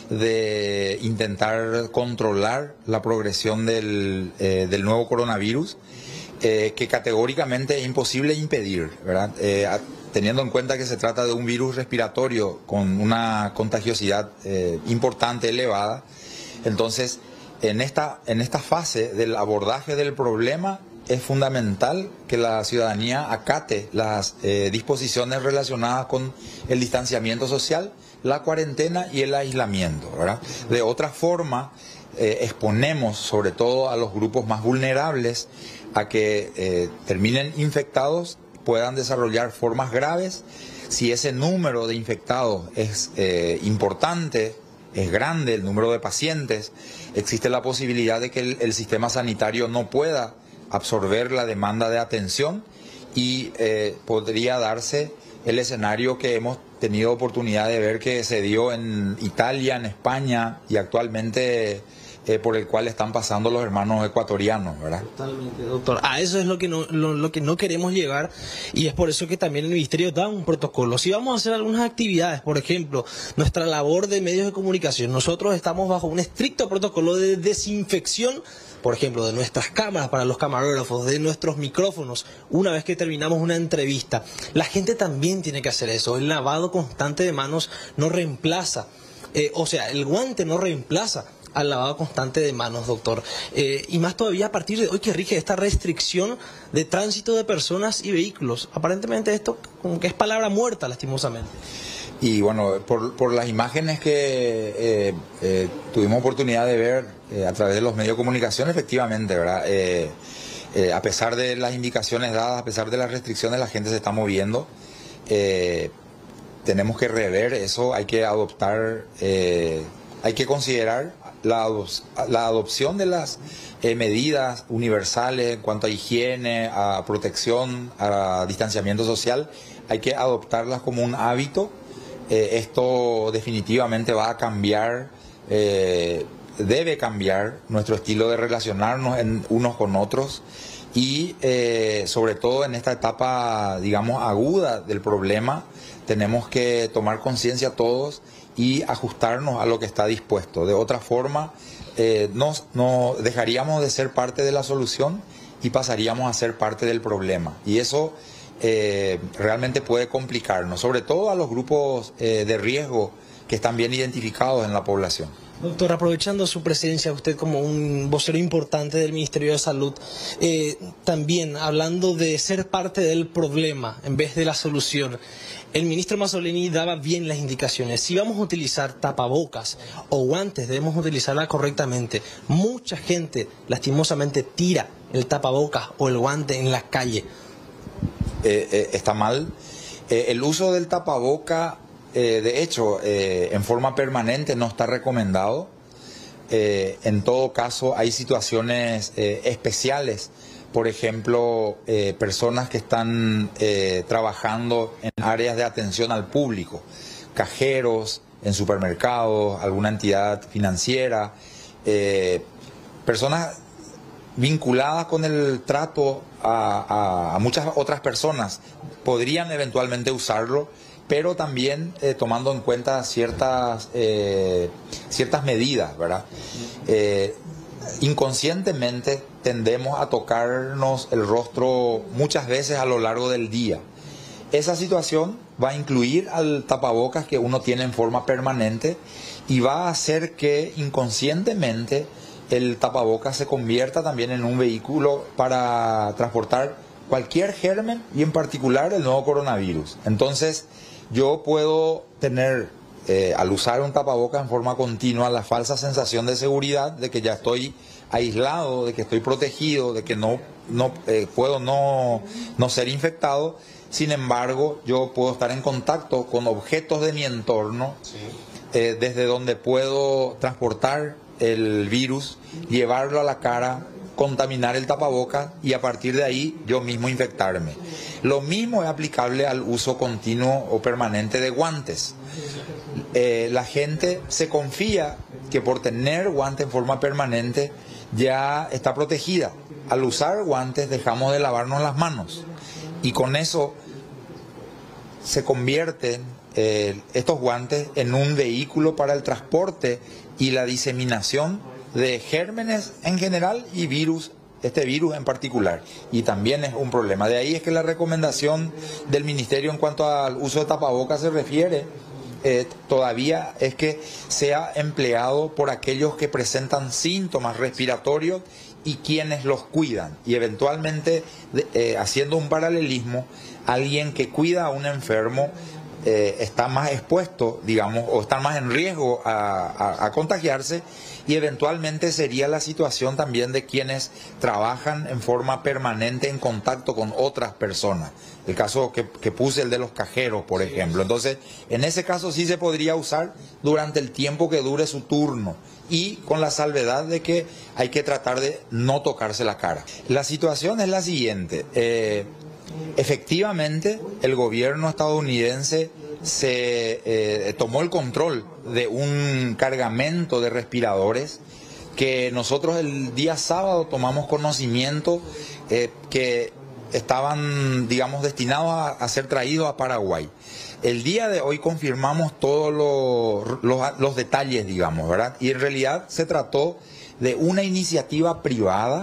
de intentar controlar la progresión del nuevo coronavirus, que categóricamente es imposible impedir, ¿verdad? Teniendo en cuenta que se trata de un virus respiratorio con una contagiosidad importante, elevada, entonces en esta fase del abordaje del problema es fundamental que la ciudadanía acate las disposiciones relacionadas con el distanciamiento social, la cuarentena y el aislamiento, ¿verdad? De otra forma, exponemos sobre todo a los grupos más vulnerables a que terminen infectados, puedan desarrollar formas graves. Si ese número de infectados es importante, es grande el número de pacientes, existe la posibilidad de que el sistema sanitario no pueda absorber la demanda de atención y podría darse el escenario que hemos tenido oportunidad de ver que se dio en Italia, en España y actualmente por el cual están pasando los hermanos ecuatorianos, ¿verdad? Totalmente, doctor. A eso es lo que no queremos llegar, y es por eso que también el Ministerio da un protocolo. Si vamos a hacer algunas actividades, por ejemplo, nuestra labor de medios de comunicación, nosotros estamos bajo un estricto protocolo de desinfección, por ejemplo, de nuestras cámaras para los camarógrafos, de nuestros micrófonos, una vez que terminamos una entrevista. La gente también tiene que hacer eso. El lavado constante de manos no reemplaza, el guante no reemplaza al lavado constante de manos, doctor. Y más todavía a partir de hoy que rige esta restricción de tránsito de personas y vehículos. Aparentemente esto como que es palabra muerta, lastimosamente. Y bueno, por las imágenes que tuvimos oportunidad de ver a través de los medios de comunicación, efectivamente, ¿verdad? A pesar de las indicaciones dadas, a pesar de las restricciones, la gente se está moviendo. Tenemos que rever eso, hay que adoptar, hay que considerar la adopción de las medidas universales en cuanto a higiene, a protección, a distanciamiento social. Hay que adoptarlas como un hábito. Esto definitivamente va a cambiar, debe cambiar nuestro estilo de relacionarnos unos con otros, y sobre todo en esta etapa, digamos, aguda del problema, tenemos que tomar conciencia todos y ajustarnos a lo que está dispuesto. De otra forma, no dejaríamos de ser parte de la solución y pasaríamos a ser parte del problema. Y eso realmente puede complicarnos, sobre todo a los grupos de riesgo que están bien identificados en la población. Doctor, aprovechando su presencia, usted como un vocero importante del Ministerio de Salud, también hablando de ser parte del problema en vez de la solución, el ministro Mazzoleni daba bien las indicaciones. Si vamos a utilizar tapabocas o guantes, debemos utilizarla correctamente. Mucha gente, lastimosamente, tira el tapabocas o el guante en la calle. Está mal. El uso del tapaboca, de hecho, en forma permanente no está recomendado. En todo caso, hay situaciones especiales. Por ejemplo, personas que están trabajando en áreas de atención al público, cajeros en supermercados, alguna entidad financiera, personas vinculadas con el trato a muchas otras personas podrían eventualmente usarlo, pero también tomando en cuenta ciertas medidas, ¿verdad? Inconscientemente tendemos a tocarnos el rostro muchas veces a lo largo del día. Esa situación va a incluir al tapabocas que uno tiene en forma permanente y va a hacer que inconscientemente el tapabocas se convierta también en un vehículo para transportar cualquier germen y en particular el nuevo coronavirus. Entonces yo puedo tener, al usar un tapabocas en forma continua, la falsa sensación de seguridad de que ya estoy aislado, de que estoy protegido, de que puedo no ser infectado. Sin embargo, yo puedo estar en contacto con objetos de mi entorno, desde donde puedo transportar el virus, llevarlo a la cara, contaminar el tapabocas y a partir de ahí yo mismo infectarme. Lo mismo es aplicable al uso continuo o permanente de guantes. La gente se confía que por tener guantes en forma permanente ya está protegida. Al usar guantes dejamos de lavarnos las manos y con eso se convierten estos guantes en un vehículo para el transporte y la diseminación de gérmenes en general y virus, este virus en particular, y también es un problema. De ahí es que la recomendación del Ministerio en cuanto al uso de tapabocas se refiere todavía es que sea empleado por aquellos que presentan síntomas respiratorios y quienes los cuidan, y eventualmente haciendo un paralelismo, alguien que cuida a un enfermo está más expuesto, digamos, o está más en riesgo a contagiarse, y eventualmente sería la situación también de quienes trabajan en forma permanente en contacto con otras personas. El caso que puse, el de los cajeros, por ejemplo. Entonces, en ese caso sí se podría usar durante el tiempo que dure su turno y con la salvedad de que hay que tratar de no tocarse la cara. La situación es la siguiente. Efectivamente, el gobierno estadounidense se tomó el control de un cargamento de respiradores que nosotros el día sábado tomamos conocimiento que estaban, digamos, destinados a ser traídos a Paraguay. El día de hoy confirmamos todos los detalles, digamos, ¿verdad? Y en realidad se trató de una iniciativa privada.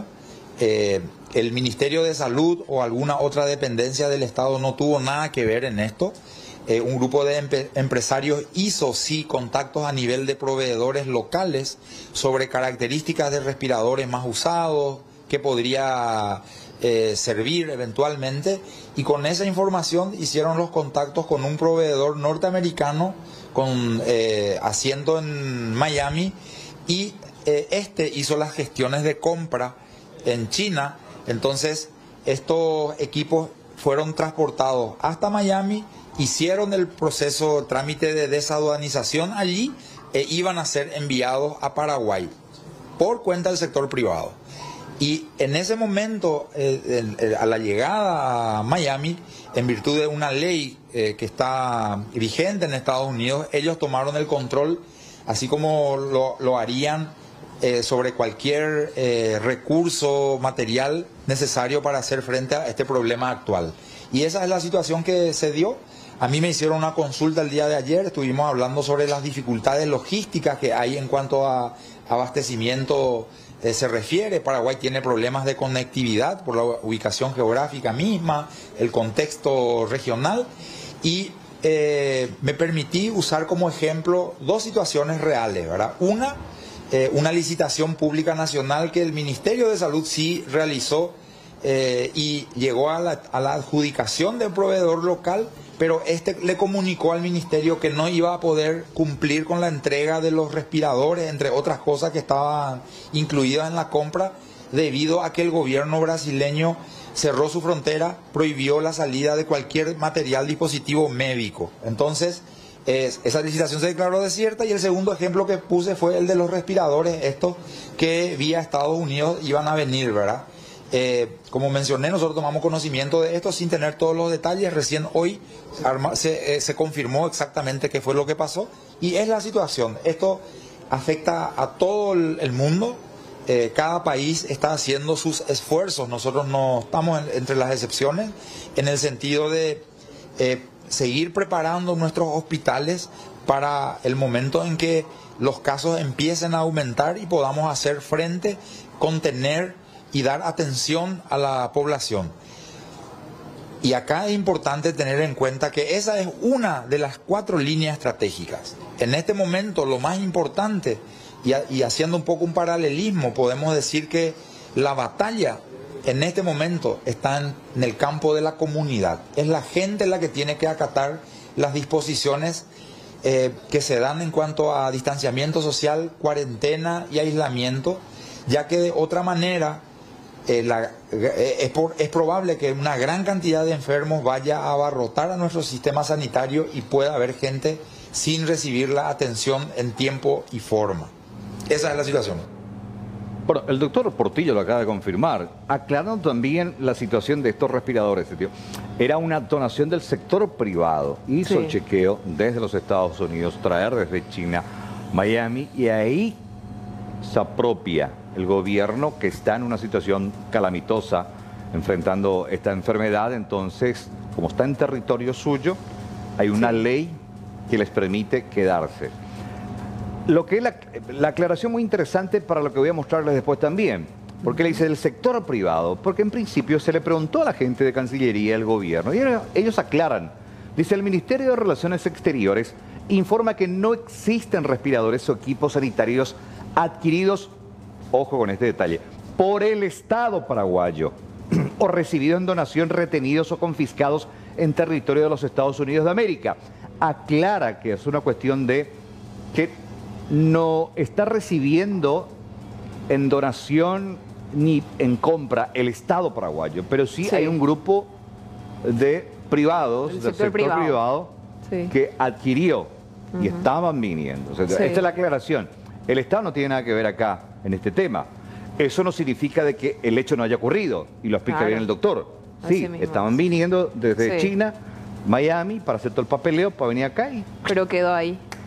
El Ministerio de Salud o alguna otra dependencia del Estado no tuvo nada que ver en esto. Un grupo de empresarios hizo sí contactos a nivel de proveedores locales sobre características de respiradores más usados, que podría servir eventualmente, y con esa información hicieron los contactos con un proveedor norteamericano con asiento en Miami, y este hizo las gestiones de compra en China. Entonces estos equipos fueron transportados hasta Miami, hicieron el proceso, trámite de desaduanización allí e iban a ser enviados a Paraguay por cuenta del sector privado. Y en ese momento, a la llegada a Miami, en virtud de una ley que está vigente en Estados Unidos, ellos tomaron el control, así como lo harían sobre cualquier recurso material necesario para hacer frente a este problema actual. Y esa es la situación que se dio. A mí me hicieron una consulta el día de ayer, estuvimos hablando sobre las dificultades logísticas que hay en cuanto a abastecimiento se refiere. Paraguay tiene problemas de conectividad por la ubicación geográfica misma, el contexto regional, y me permití usar como ejemplo dos situaciones reales, ¿verdad? Una licitación pública nacional que el Ministerio de Salud sí realizó y llegó a la adjudicación de un proveedor local, pero este le comunicó al Ministerio que no iba a poder cumplir con la entrega de los respiradores, entre otras cosas que estaban incluidas en la compra, debido a que el gobierno brasileño cerró su frontera, prohibió la salida de cualquier material dispositivo médico. Entonces, esa licitación se declaró desierta, y el segundo ejemplo que puse fue el de los respiradores, estos que vía Estados Unidos iban a venir, ¿verdad? Como mencioné, nosotros tomamos conocimiento de esto sin tener todos los detalles. Recién hoy se confirmó exactamente qué fue lo que pasó, y es la situación. Esto afecta a todo el mundo. Cada país está haciendo sus esfuerzos. Nosotros no estamos entre las excepciones, en el sentido de seguir preparando nuestros hospitales para el momento en que los casos empiecen a aumentar y podamos hacer frente, contener y dar atención a la población. Y acá es importante tener en cuenta que esa es una de las 4 líneas estratégicas. En este momento lo más importante, y haciendo un poco un paralelismo, podemos decir que la batalla en este momento está en el campo de la comunidad. Es la gente la que tiene que acatar las disposiciones que se dan en cuanto a distanciamiento social, cuarentena y aislamiento, ya que de otra manera es probable que una gran cantidad de enfermos vaya a abarrotar a nuestro sistema sanitario y pueda haber gente sin recibir la atención en tiempo y forma. Esa es la situación. Bueno, el doctor Portillo lo acaba de confirmar, aclarando también la situación de estos respiradores. Era una donación del sector privado. Hizo el chequeo desde los Estados Unidos, traer desde China, Miami, y ahí se apropia el gobierno, que está en una situación calamitosa enfrentando esta enfermedad. Entonces, como está en territorio suyo, hay una ley que les permite quedarse. Lo que es la aclaración muy interesante para lo que voy a mostrarles después también. ¿Por qué le dice del sector privado? Porque en principio se le preguntó a la gente de Cancillería del gobierno y ellos aclaran. Dice: el Ministerio de Relaciones Exteriores informa que no existen respiradores o equipos sanitarios adquiridos, ojo con este detalle, por el Estado paraguayo o recibidos en donación, retenidos o confiscados en territorio de los Estados Unidos de América. Aclara que es una cuestión de que no está recibiendo en donación ni en compra el Estado paraguayo, pero sí hay un grupo de privados, del sector privado que adquirió y estaban viniendo. O sea, esta es la aclaración. El Estado no tiene nada que ver acá en este tema. Eso no significa de que el hecho no haya ocurrido, y lo explica bien el doctor. Sí, estaban viniendo desde China, Miami, para hacer todo el papeleo, para venir acá. Pero quedó ahí.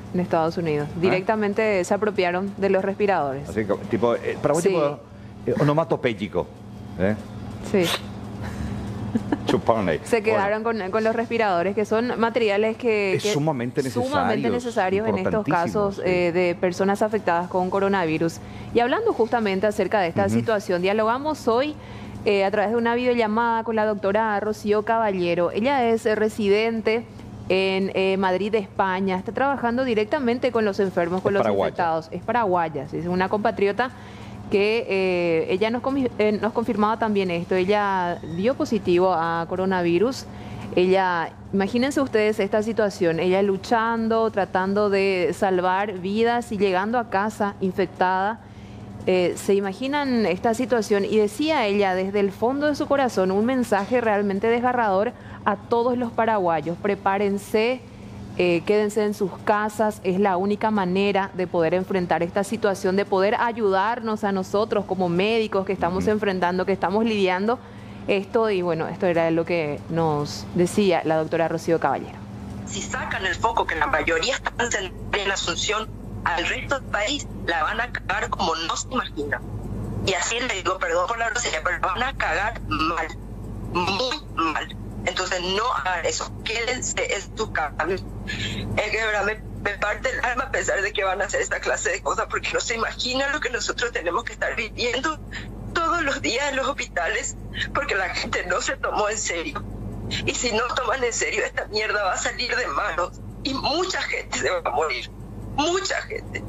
en Estados Unidos. Directamente se apropiaron de los respiradores. Así que, tipo, Paraguay tipo onomatopéyico. Sí. Chupone. Se quedaron con los respiradores, que son materiales que es sumamente necesarios en estos casos de personas afectadas con coronavirus. Y hablando justamente acerca de esta situación, dialogamos hoy a través de una videollamada con la doctora Rocío Caballero. Ella es residente en Madrid, España. Está trabajando directamente con los enfermos, con los infectados. Es paraguaya, es una compatriota que ella nos confirmaba también esto. Ella dio positivo a coronavirus. Ella, imagínense ustedes esta situación, ella luchando, tratando de salvar vidas y llegando a casa infectada. ¿Se imaginan esta situación? Y decía ella desde el fondo de su corazón un mensaje realmente desgarrador a todos los paraguayos: prepárense, quédense en sus casas, es la única manera de poder enfrentar esta situación, de poder ayudarnos a nosotros como médicos que estamos enfrentando, que estamos lidiando esto. Y bueno, esto era lo que nos decía la doctora Rocío Caballero. Si sacan el foco, que la mayoría están en Asunción, al resto del país la van a cagar como no se imagina. Y así le digo, perdón por la grosería, pero la van a cagar mal, muy mal. Entonces no hagan eso, quédense en tu casa. Es que de verdad me parte el alma a pesar de que van a hacer esta clase de cosas, porque no se imagina lo que nosotros tenemos que estar viviendo todos los días en los hospitales, porque la gente no se tomó en serio. Y si no toman en serio, esta mierda va a salir de manos y mucha gente se va a morir, mucha gente.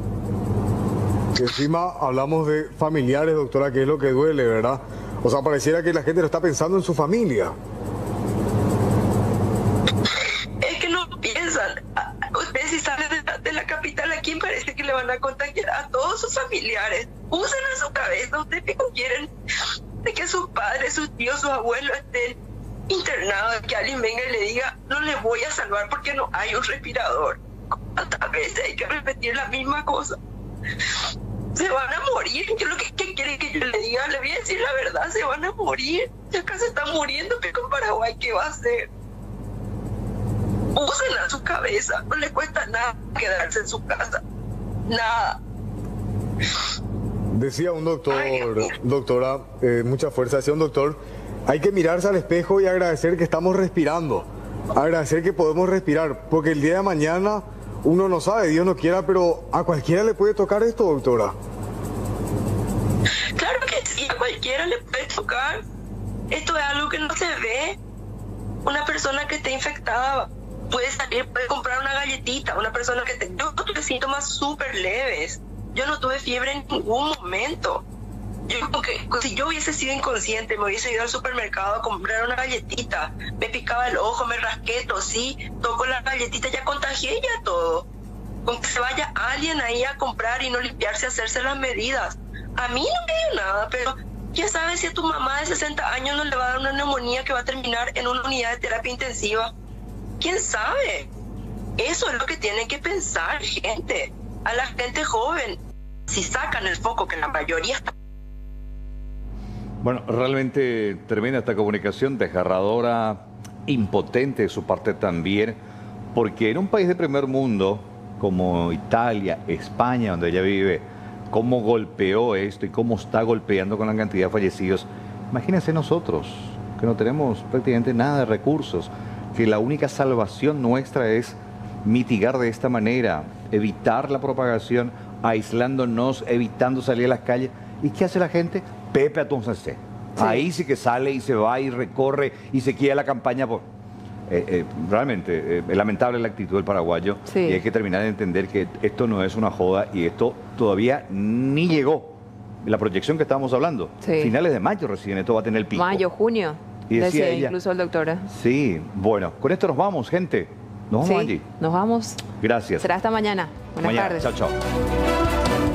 Encima hablamos de familiares, doctora, que es lo que duele, ¿verdad? O sea, pareciera que la gente no está pensando en su familia. Es que no piensan. Ustedes si salen de la capital, ¿a quién parece que le van a contagiar? A todos sus familiares. Usen a su cabeza. Ustedes no quieren de que sus padres, sus tíos, sus abuelos estén internados, que alguien venga y le diga, no les voy a salvar porque no hay un respirador. ¿Cuántas veces hay que repetir la misma cosa? Se van a morir. ¿Qué es lo que quieren que yo le diga? Le voy a decir la verdad, se van a morir. Si acá se están muriendo, pero con Paraguay, ¿qué va a hacer? Usen a su cabeza, no les cuesta nada quedarse en su casa, nada. Decía un doctor, doctora, mucha fuerza, decía un doctor, hay que mirarse al espejo y agradecer que estamos respirando, agradecer que podemos respirar, porque el día de mañana uno no sabe, Dios no quiera, pero a cualquiera le puede tocar esto, doctora. Claro que sí, a cualquiera le puede tocar. Esto es algo que no se ve. Una persona que esté infectada puede salir, puede comprar una galletita. Una persona que yo tuve síntomas súper leves. Yo no tuve fiebre en ningún momento. Si yo hubiese sido inconsciente, me hubiese ido al supermercado a comprar una galletita, me picaba el ojo, me rasqué, tosí, toco la galletita, ya contagié ya todo. Con que se vaya alguien ahí a comprar y no limpiarse, hacerse las medidas. A mí no me dio nada, pero ¿quién sabe si a tu mamá de 60 años no le va a dar una neumonía que va a terminar en una unidad de terapia intensiva? ¿Quién sabe? Eso es lo que tienen que pensar, gente. A la gente joven, si sacan el foco, que la mayoría está... Bueno, realmente tremenda esta comunicación, desgarradora, impotente de su parte también, porque en un país de primer mundo como Italia, España, donde ella vive, cómo golpeó esto y cómo está golpeando con la cantidad de fallecidos. Imagínense nosotros, que no tenemos prácticamente nada de recursos, que la única salvación nuestra es mitigar de esta manera, evitar la propagación, aislándonos, evitando salir a las calles. ¿Y qué hace la gente? Pepe entonces sí. Ahí sí que sale y se va y recorre y se quiere la campaña. Realmente es lamentable la actitud del paraguayo, y hay que terminar de entender que esto no es una joda y esto todavía ni llegó. La proyección que estábamos hablando, finales de mayo recién esto va a tener el pico. Mayo, junio, y decía ella, incluso el doctor. Sí, bueno, con esto nos vamos, gente. Nos vamos allí. Nos vamos. Gracias. Será hasta mañana. Buenas tardes. Chao, chao.